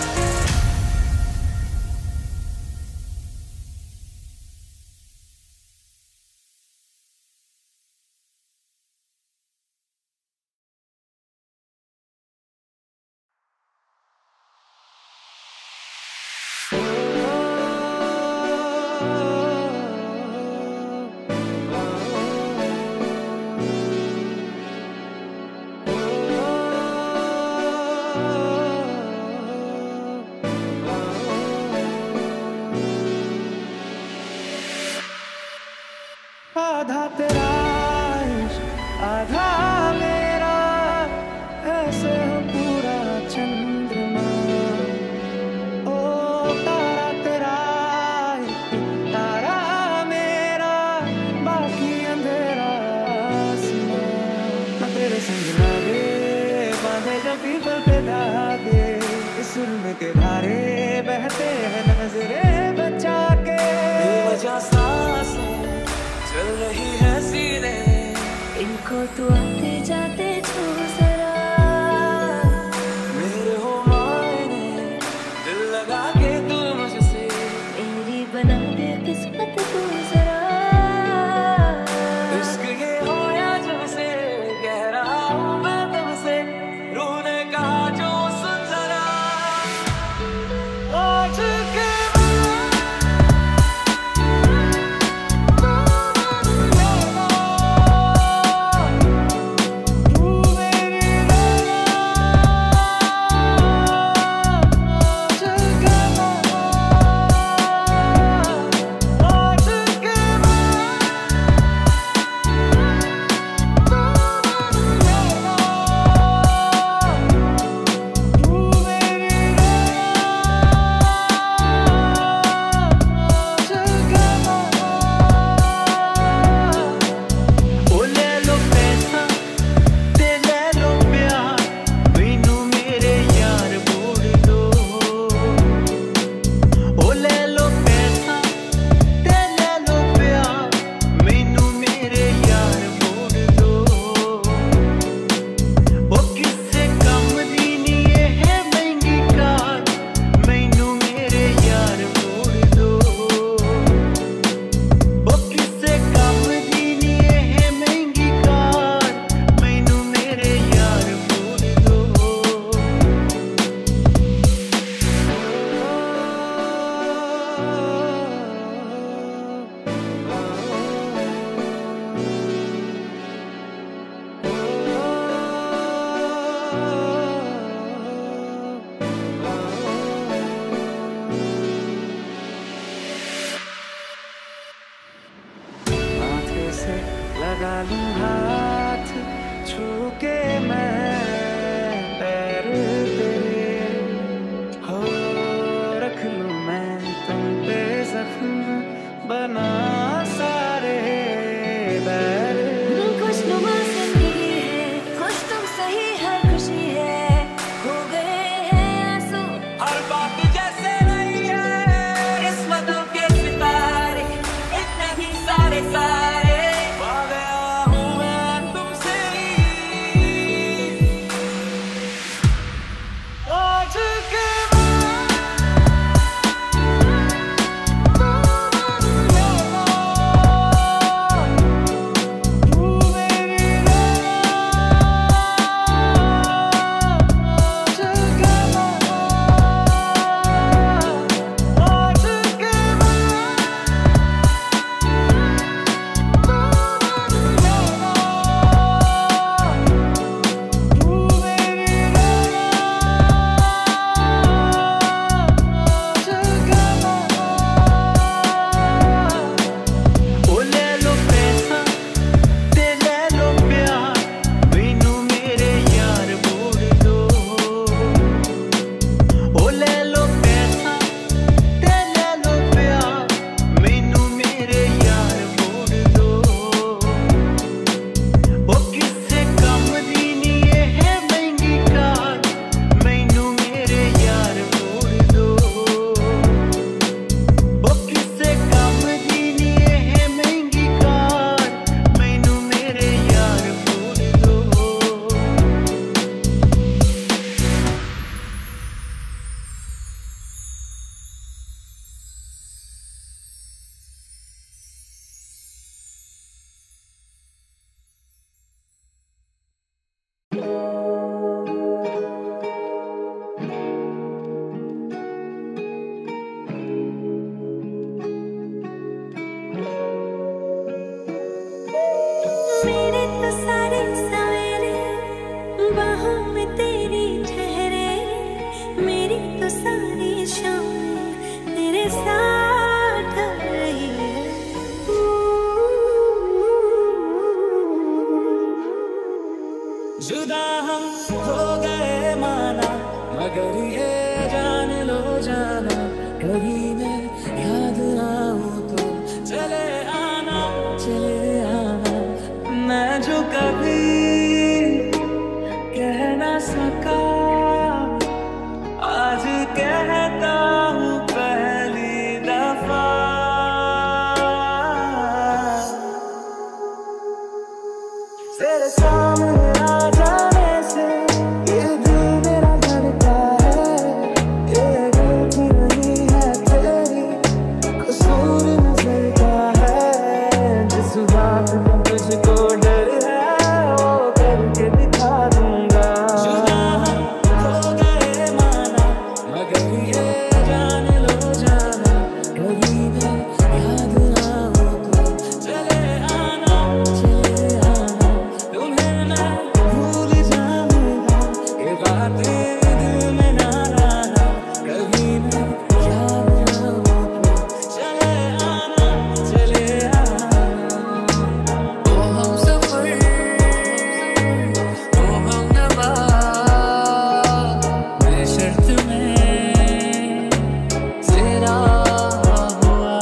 [SPEAKER 1] आधा तेरा इश्क आधा मेरा ऐसे हो पूरा चंद्रमा ओ तारा तेरा एक तारा मेरा बाकी अंधेरा आसमां तेरे संग लागे बांधे जो पीपल पे धागे इस सुर के धारे बहते हैं नजरे बचा के बेवजह सांसें चल रही है सीने
[SPEAKER 2] इनको तो आते जाते छू जरा
[SPEAKER 1] मेरे हो मायने दिल लगा के तू मुझसे
[SPEAKER 2] मेरी बना दे किस्मत तू जरा
[SPEAKER 1] इश्क ये होया जब से कह रहा हूँ मैं तुमसे रूह ने कहा जो सुन जरा आज के
[SPEAKER 4] मगर ये जान लो जाना, कभी मैं याद आऊं तो चले आना, चले आना। मैं जो कभी कह ना सका आज कहता हूँ पहली दफा। तेरे सामने आ जाने से ये दिल मेरा धड़का है, ये गलती नहीं है तेरी, कसूर नजर का है। जिस बात में तुझको डर है वो करके दिखा दूंगा। जुदा हो गए माना, मगर ये जान लो जाना, कभी मैं याद आऊं तो चले आना, चले आना। तुम्हें मैं भूल जाऊंगा, ये बातें दिल में ना लाना, कभी मैं याद आऊं तो चले आना, चले आना। ओ हमसफर, ओ हमनवा, मैं शर्त में तेरा हुआ।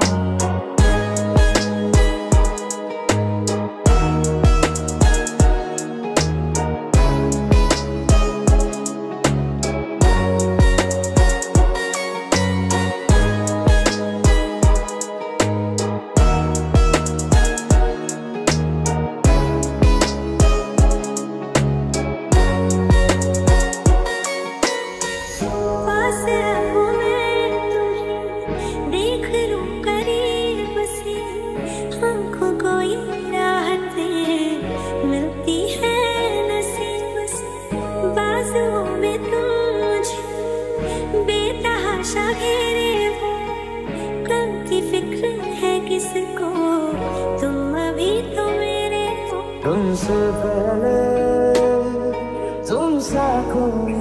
[SPEAKER 2] पास आऊं मैं तुम्हें, देख लूं करीब से, हमको कोई राहतें मिलती है नसीब से। बाजुओं में तुम मुझे बेतहाशा घेरे हो, कम की फिक्र है किसको, तुम अभी तो मेरे हो।
[SPEAKER 4] तुमसे पहले तुम सा कोई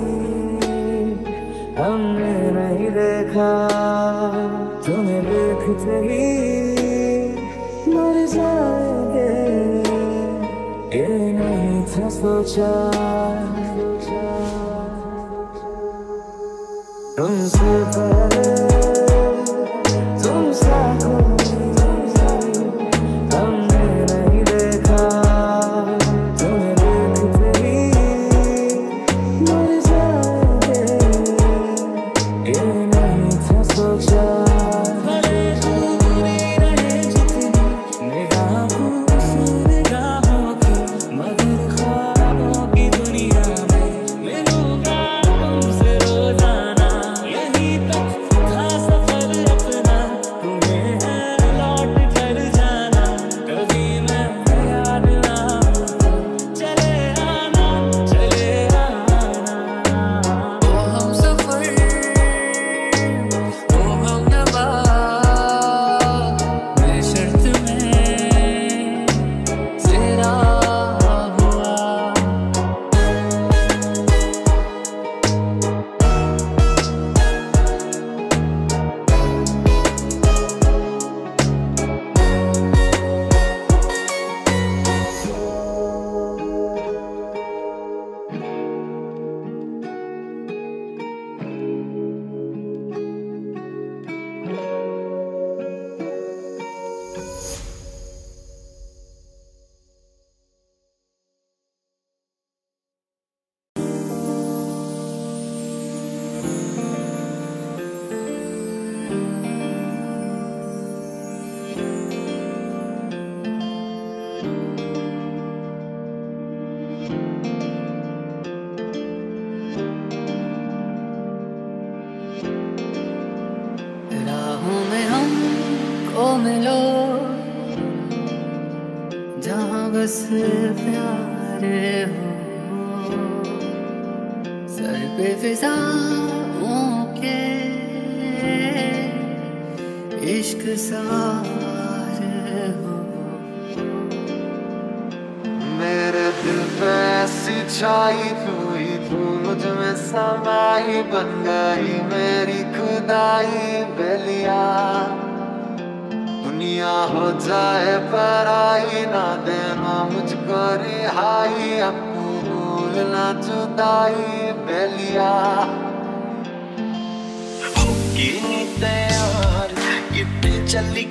[SPEAKER 4] हमने नहीं देखा, तुम्हें देखते ही मर जाएंगे, ये नहीं था सोचा। तुमसे पहले तुम सा कोई हमने नहीं देखा, तुम्हें देखते ही मर जाएंगे, ये नहीं था सोचा। भले दूरी रहे जितनी निगाहों से निगाहों की, मगर ख्वाबों की दुनिया में मिलूंगा तुमसे रोजाना। यही तक था सफर अपना, तुम्हें है लौट कर जाना, कभी मैं याद ना आऊं तो चले आना, चले आना। ओ हमसफर, ओ हमनवा, मैं शर्त में तेरा हुआ। राहों में हमको मिलो, जहाँ बस प्यार हो, सर पे फिजाओं के इश्क सवार हो।
[SPEAKER 1] मेरे दिल पे ऐसी छाई हुई, तू मुझ में समाई, बन गई मेरी खुदाई बेलिया। दुनिया हो जाए पराई, ना देना मुझको रिहाई, अब तू भूलना जुदाई बेलिया।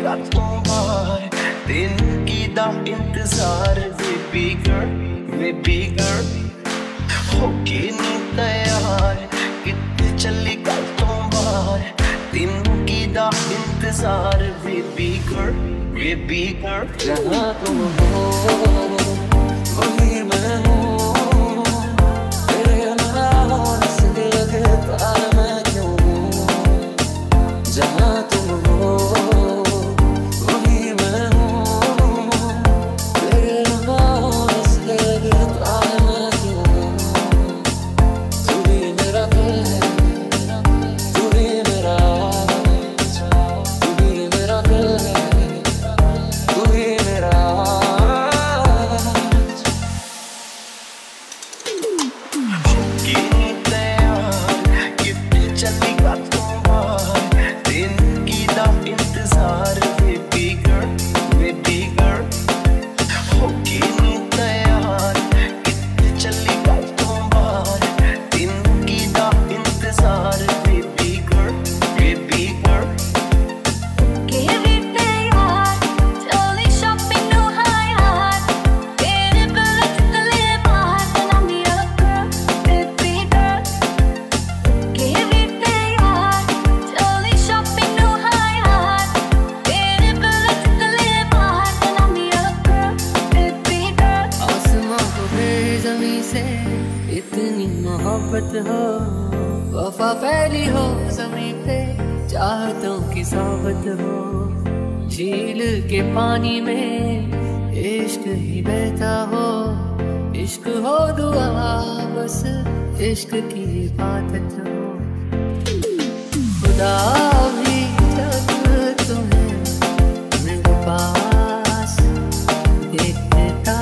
[SPEAKER 1] रातों बार दिन की दा इंतजार बेबी गर्ल होके नी तैयार कितने चली रातों बार दिन की दा इंतजार बेबी गर्ल
[SPEAKER 6] जहाँ तुम हो वही मैं हूँ तेरे अलावा से लगता मैं क्यों हूँ जहाँ तुम हो वही मैं हूँ तेरे अलावा से लगता मैं क्यों हूँ तू ही मेरा दिल है तू ही मेरा दिल है तू ही मेरा
[SPEAKER 4] इतनी मोहब्बत हो वफा फैली हो ज़मीं पे चाहतों की सोबत हो झील के पानी में इश्क ही बहता हो इश्क हो दुआ बस इश्क की इबादत हो खुदा भी जब तुम्हें मेरे पास देखता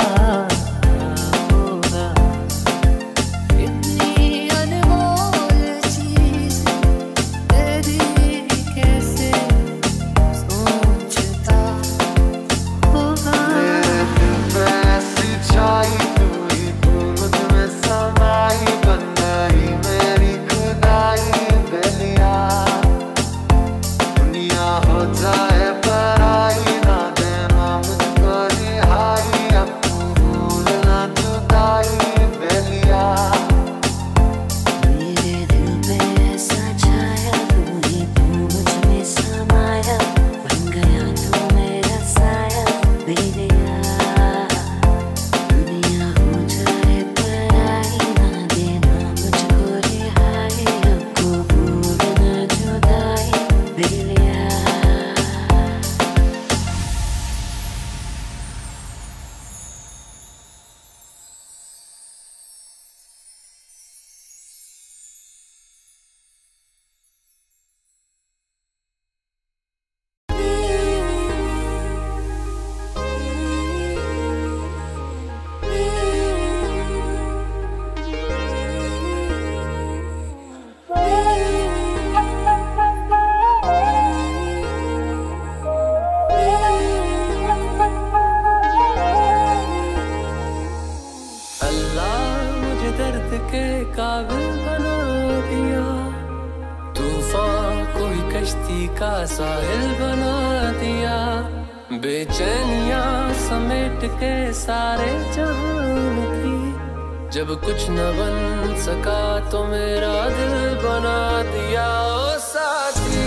[SPEAKER 4] के काबिल बना दिया तूफान कोई कश्ती का साहिल बना दिया बेचैनियां समेट के सारे जहान की जब कुछ न बन सका तो मेरा दिल बना दिया ओ साथी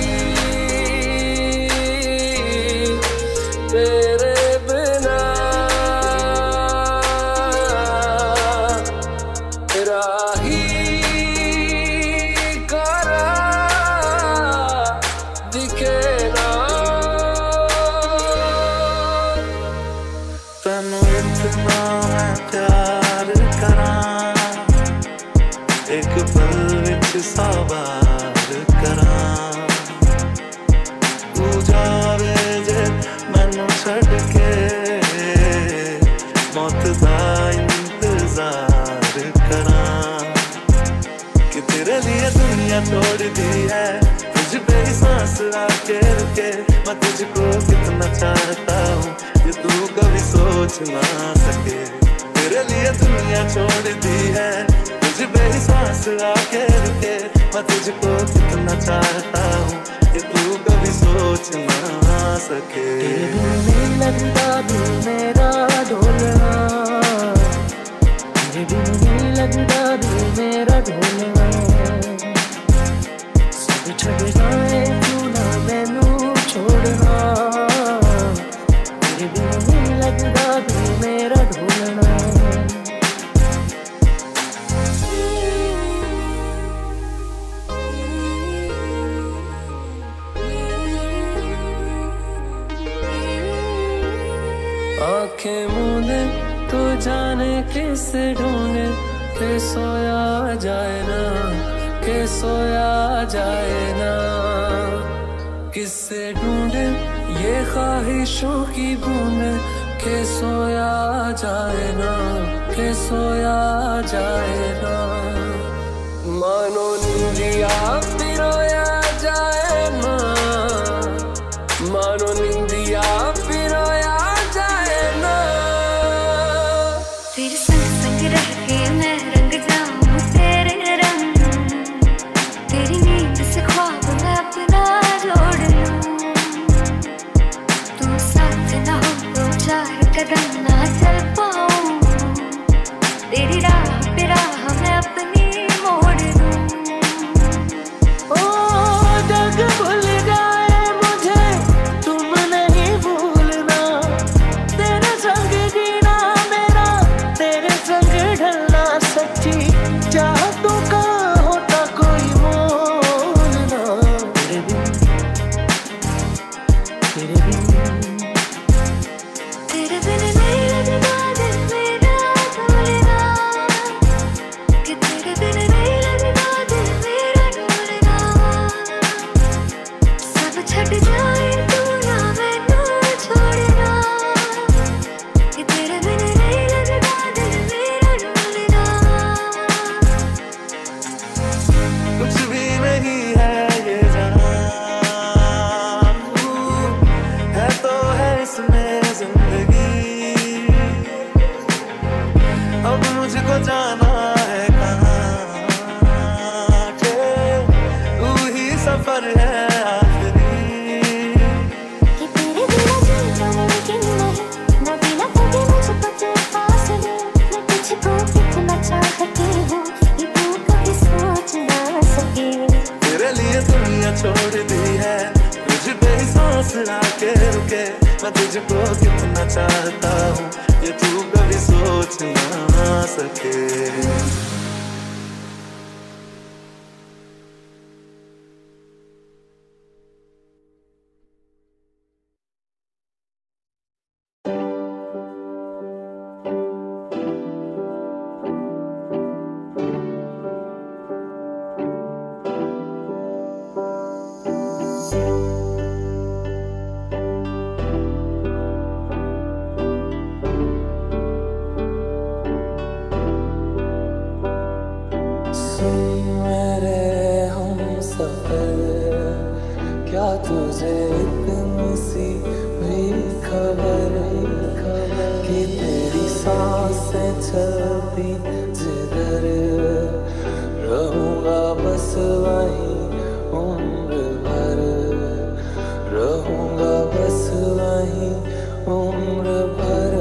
[SPEAKER 4] तेरे बिना
[SPEAKER 1] सवार करा तू जावे जे मैनू छड़ के मौत दा इंतजार करा कि तेरे लिए दुनिया छोड़ दी है तुझ पे ही सांस आके रुके मैं तुझको कितना चाहता हूँ ये तू कभी सोच ना सके तेरे लिए दुनिया छोड़ दी है तुझ पे ही सांस आके रुके मैं तुझको कितना चाहता हूँ ये तू कभी सोच ना सके।
[SPEAKER 6] तेरे बिन नहीं लगता दिल मेरा ढोलना, तेरे बिन नहीं लगता दिल मेरा ढोलना। सब छड़ जाए तू ना मैनू छोड़ना, तेरे बिन नहीं लगता दिल मेरा ढोलना।
[SPEAKER 4] आंखें मूंदे तो जाने किस ढूंढे, के सोया जाए ना, के सोया जाए ना। किससे ढूंढे ये ख्वाहिशों की बूंदे, के सोया जाए ना, के सोया जाए ना। मानो निंदिया पिरोया जाए ना, मानो निंदिया पिरोया जाए ना।
[SPEAKER 2] तेरे संग संग रह के मैं रंग जाऊं तेरे रंग, तेरी नींद से ख्वाब मैं अपना जोड़ लूं। तू साथ ना हो तो 4 कदम ना चल पाऊं, तेरी राह पे राह मैं अपनी मोड़ लूं।
[SPEAKER 6] ओ जग भूल जाए मुझे तुम नहीं भूलना, तेरे संग जीना मेरा, तेरे संग ढलना सच्ची चाहतों का होता कोई मोल ना। तेरे बिन, तेरे बिन,
[SPEAKER 2] तेरे बिन नहीं लगता दिल मेरा ढोलना, कि तेरे बिन नहीं लगता दिल मेरा ढोलना। सब छट जाए तू ना मैनू छोड़ना, कि तेरे बिन नहीं लगता दिल मेरा ढोलना।
[SPEAKER 1] कुछ भी नहीं है ये जहां, है तो है इसमें जिंदगी। अब मुझको जाना है कहाँ, के तू ही सफर है आखिरी।
[SPEAKER 2] कि तेरे बिना जीना मुमकिन नहीं, ना बिना कभी मुझको तू फासले। मैं तुझको कितना चाहती हूँ ये तू कभी सोच ना सके।
[SPEAKER 1] तेरे लिए दुनिया छोड़ दी है, तुझ पे ही सांस आके रुके। मैं तुझको कितना चाहता हूँ ये तू कभी सोच ना सके।
[SPEAKER 4] मेरे हम सफर, क्या तुझे इतनी सी भी खबर कि तेरी सांसें चलती जिधर, रहूंगा बस वहीं उम्र भर, रहूंगा बस वहीं उम्र भर।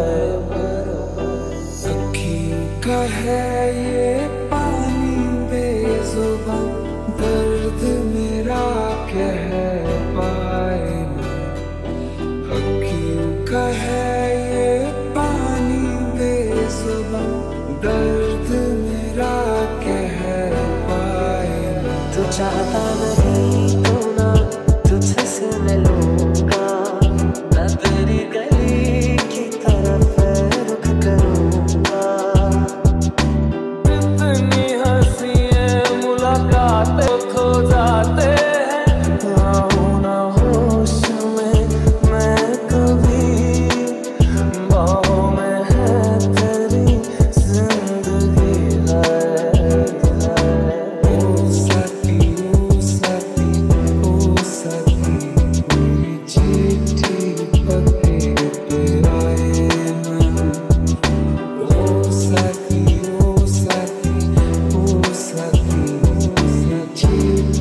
[SPEAKER 4] अखियों का है ये पानी बेजुबां, दर्द मेरा कह पाए ना। अखियों का है ये पानी बेजुबां, दर्द मेरा कह पाए ना।
[SPEAKER 6] तू चाहता नहीं तो ना तुझसे मिलूंगा, मैं तेरी गली की तरफ रुख करूंगा।
[SPEAKER 4] इतनी हंसियां मुलाकातें खो जाते हैं,
[SPEAKER 6] आऊं ना होश में मैं कभी, बाहों में है तेरी जिंदगी है।
[SPEAKER 4] ओ साथी ओ साथी ओ साथी, मेरी चिट्ठी पते पे आए ना। ओ साथी ओ साथी ओ साथी, मेरी चिट्ठी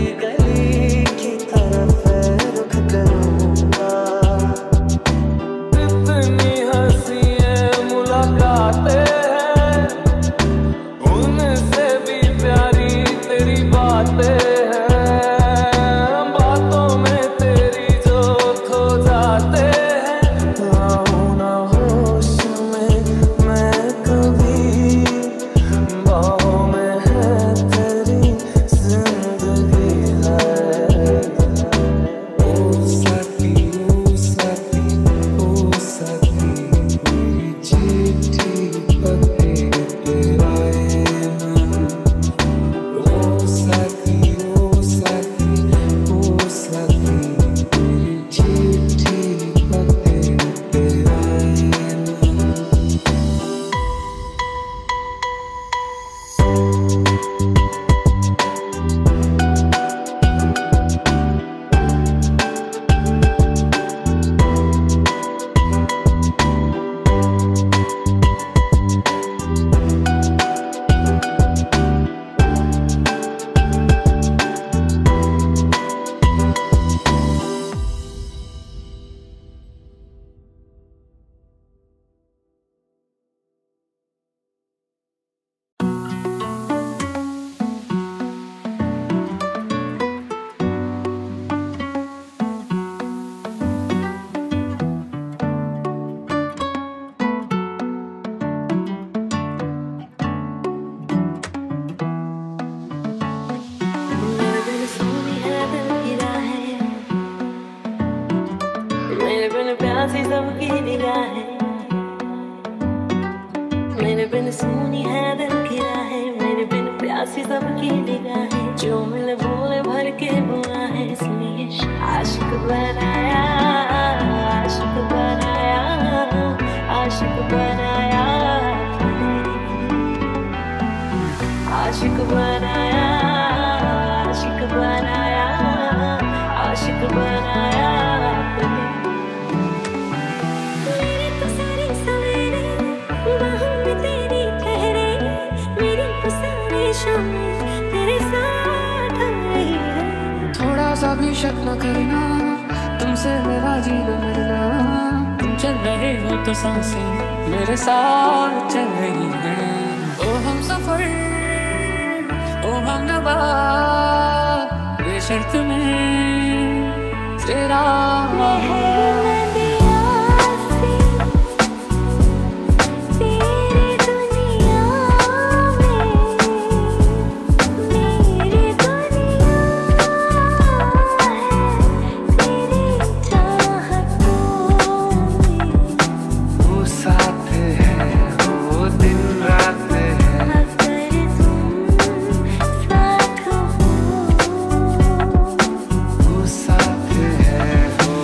[SPEAKER 6] गली की तरफ रुख करूंगा।
[SPEAKER 1] इतनी हंसी मुलाकातें हैं, उनसे भी प्यारी तेरी बातें हैं, बातों में तेरी जो खो जाते हैं। आऊं ना होश में मैं कभी, बाहों में है तेरी जिंदगी है। ओ साथी ओ साथी ओ साथी, मेरी चिट्ठी पते पे आए ना। ओ साथी ओ साथी ओ साथी, मेरी चिट्ठी पते पे आए ना।
[SPEAKER 2] मेरे बिन सोनी है दिल की राहें, मेरे बिन प्यासी सबकी निगाहें। मेरे बिन सोनी है दिल की राहें, मेरे बिन प्यासी सबकी निगाहें। जो मिले बोले भर के बुआ है, इसलिए आशिक बनाया, आशिक बनाया, आशिक बनाया, आशिक बनाया, आशिक बनाया, आशिक बनाया। मेरे तो सारे सवेरे बाहों में तेरी ठहरे, मेरी तो सारी शामें तेरे साथ आई है।
[SPEAKER 4] थोड़ा सा भी शक न करना, तुमसे मेरा जीना मरना। तुम चल रहे हो तो सांसें मेरे साथ चल रही हैं। ओ हम सफर ओ हम नवा, बेशर्त में तेरा
[SPEAKER 2] तेरी दुनिया में, मेरी दुनिया है, तेरी चाहतों में।
[SPEAKER 1] वो साथ है वो दिन रात है,
[SPEAKER 2] अगर तुम साथ हो,
[SPEAKER 1] वो साथ है वो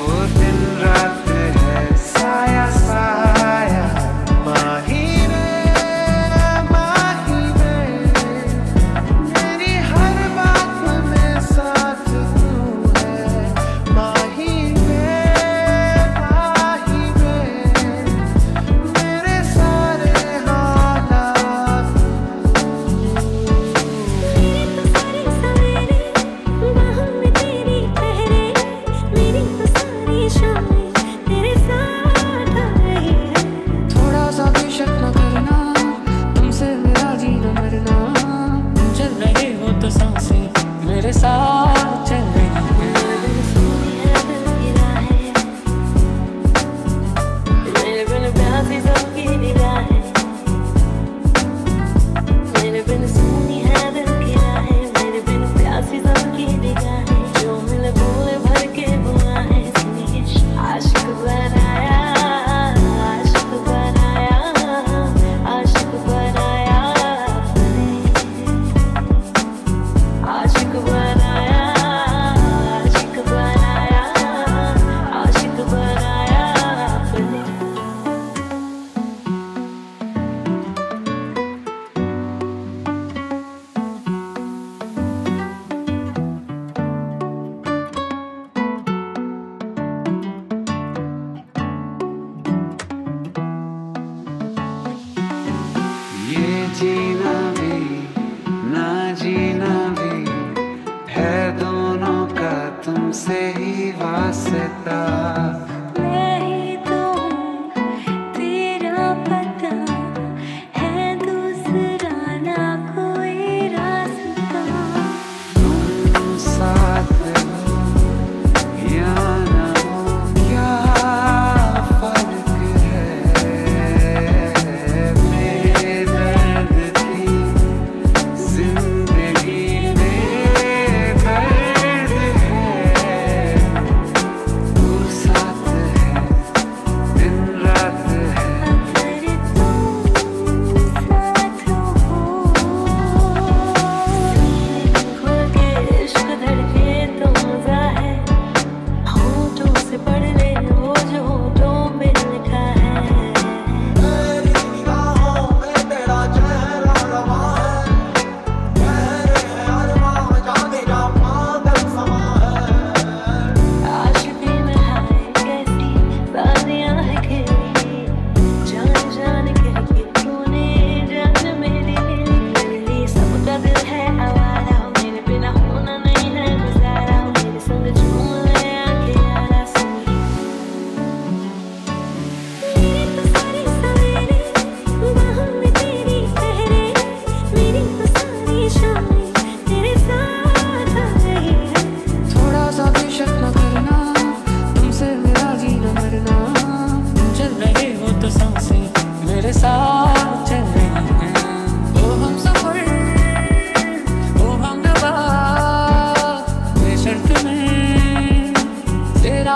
[SPEAKER 4] तुमसे ही वास्ता।
[SPEAKER 2] मैं ही तो तेरा पता है, दूसरा ना कोई रास्ता।
[SPEAKER 4] तुम साथ हो या ना हो, क्या फर्क है। मेरे दर्द की जिंदगी में दर्द है। तू साथ है, दिन रात है।
[SPEAKER 2] अगर तुम साथ हो, खुल के इश्क धड़के तो मजा है। होठों से पढ़ ले वो जो होठों में लिखा है। आशिकी में हाय कैसी बाजियां है खेली, जान जान कह के तूने जान मेरी ले ली। सबका दिल है आवारा, मेरे बिना होना नहीं है गुजारा। मेरे संग झूम ले आके आरा सही। मेरी तो सारी सवेरे बाहों में तेरी पहरे, मेरी तो सारी शामें तेरे साथ आ रही है।
[SPEAKER 4] थोड़ा सा भी शक न करना, तुमसे मेरा जीना मरना। तुम चल रहे हो तो सांसें मेरे साथ चल रही हैं। ओ हम सफर, ओ हम नवा, बेशर्त में तेरा।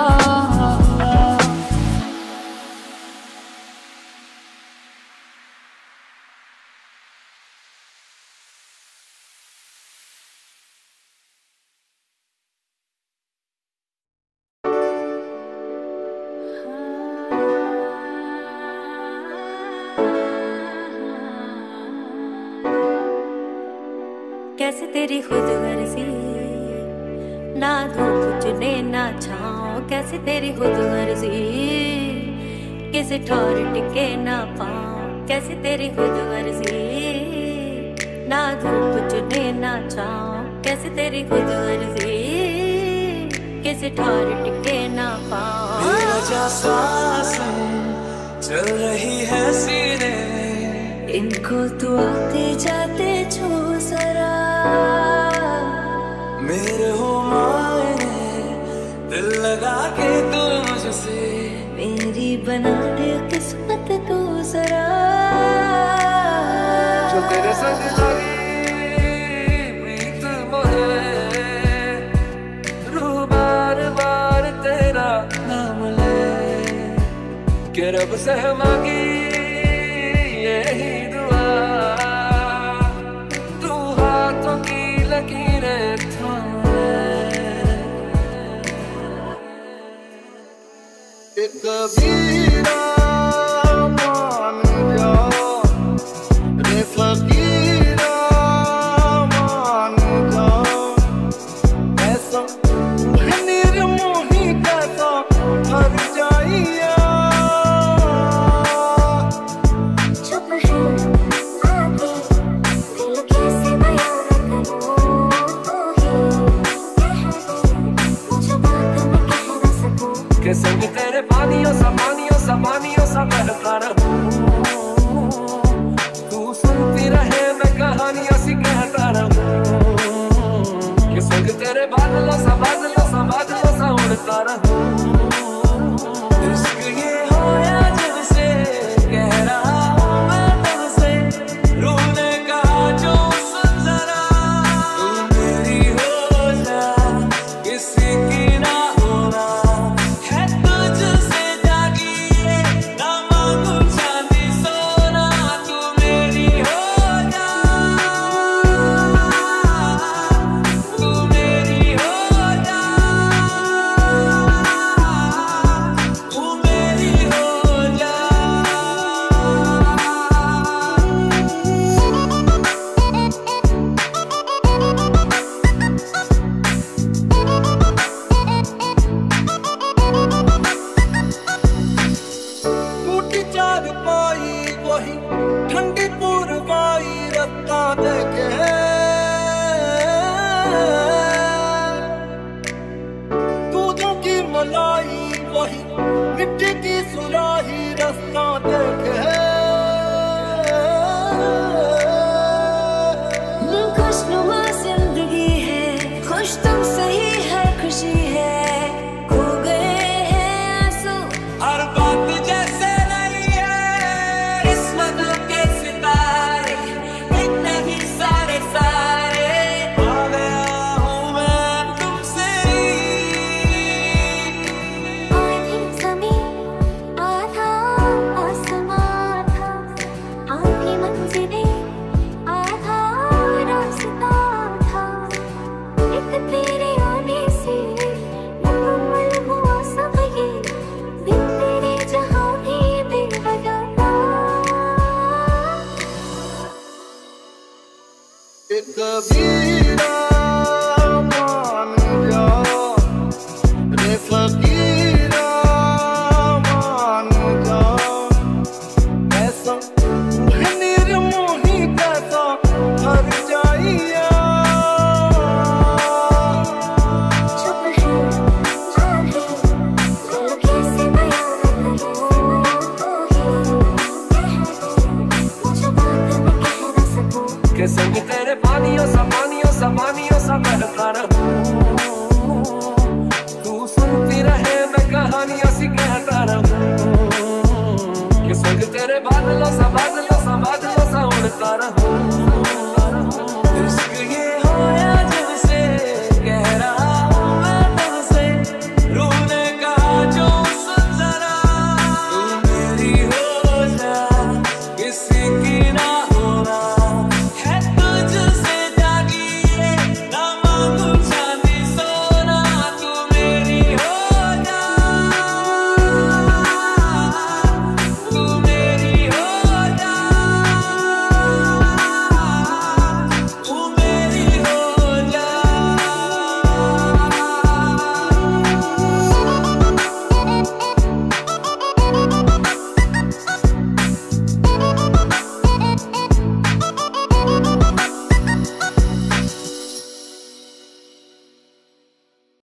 [SPEAKER 2] कैसे तेरी खुद गर्जी, ना धूप चुने ना छाँव। कैसे तेरी खुद गर्जी, किसी ठौर टिके ना पाँव। कैसे तेरी खुद गर्जी, ना धूप चुने ना छाँव। कैसे तेरी खुद गर्जी, किसी ठौर टिके ना पाँव।
[SPEAKER 1] बेवजह सांसें चल रही है सीने में,
[SPEAKER 2] इनको तू आते जाते छू जरा।
[SPEAKER 1] मेरे हो मायने दिल लगा के तू मुझसे।
[SPEAKER 2] मेरी बना दे किस्मत को जरा।
[SPEAKER 1] जो तेरे संग लगी प्रीत मोहे, रूह बार बार तेरा नाम ले। के रब से मांगी यही दुआ, तू हाथों की लकीरें थाम ले।
[SPEAKER 3] कबीरा मान जा रे फकीरा मान जा। ऐसा निर्मोही कैसा भर जाइया।
[SPEAKER 2] चुप है आगे दिल कैसे बयां करूं। तू ही कह दे मुझे बात मैं कह न सकूं।
[SPEAKER 1] के संग तेरे पानियों सा बहता रहूं। तू सुनती रहे मैं कहानियों सी कहता रहूं। के संग तेरे बादलों सा उड़ता रहूं। इश्क ये होया जब से कह रहा हूं मैं तुमसे। रूह ने कहा जो सुन जरा, तू मेरी हो जा किसी की ना होना। है तुझसे जागी ना मांगू चांदी सोना, तू मेरी हो जा, तू मेरी हो जा।
[SPEAKER 3] वही मिट्टी की सुराही रास्ता देखे
[SPEAKER 2] खुशनुमा जिंदगी है, खुश तुम सही है, खुशी है, खो गए हैं आंसू
[SPEAKER 1] हर बात जैसे नहीं है, किस्मत के सितारे इतने ही सारे सारे आ गया हूँ मैं तुमसे।
[SPEAKER 2] आधी ज़मीन आधा आसमां था, आधी मंजिलें आधा रास्ता था, एक तेरे आने से मुकम्मल हुआ सब ये, बिन तेरे जहाँ भी बेवजह था।
[SPEAKER 3] एक कबीरा मान जा रे फकीरा मान जा, ऐसा निर्मोही कैसा हर जाइया
[SPEAKER 2] चुप है जान है, दिल कैसे बयान करूं तो ही मुझे बात मैं कह न सकूं।
[SPEAKER 1] के संग तेरे पानियों सा बहता रहूं, तू सुनती रहे मैं कहानियां सी कहता रहूं, के संग तेरे बादलों सा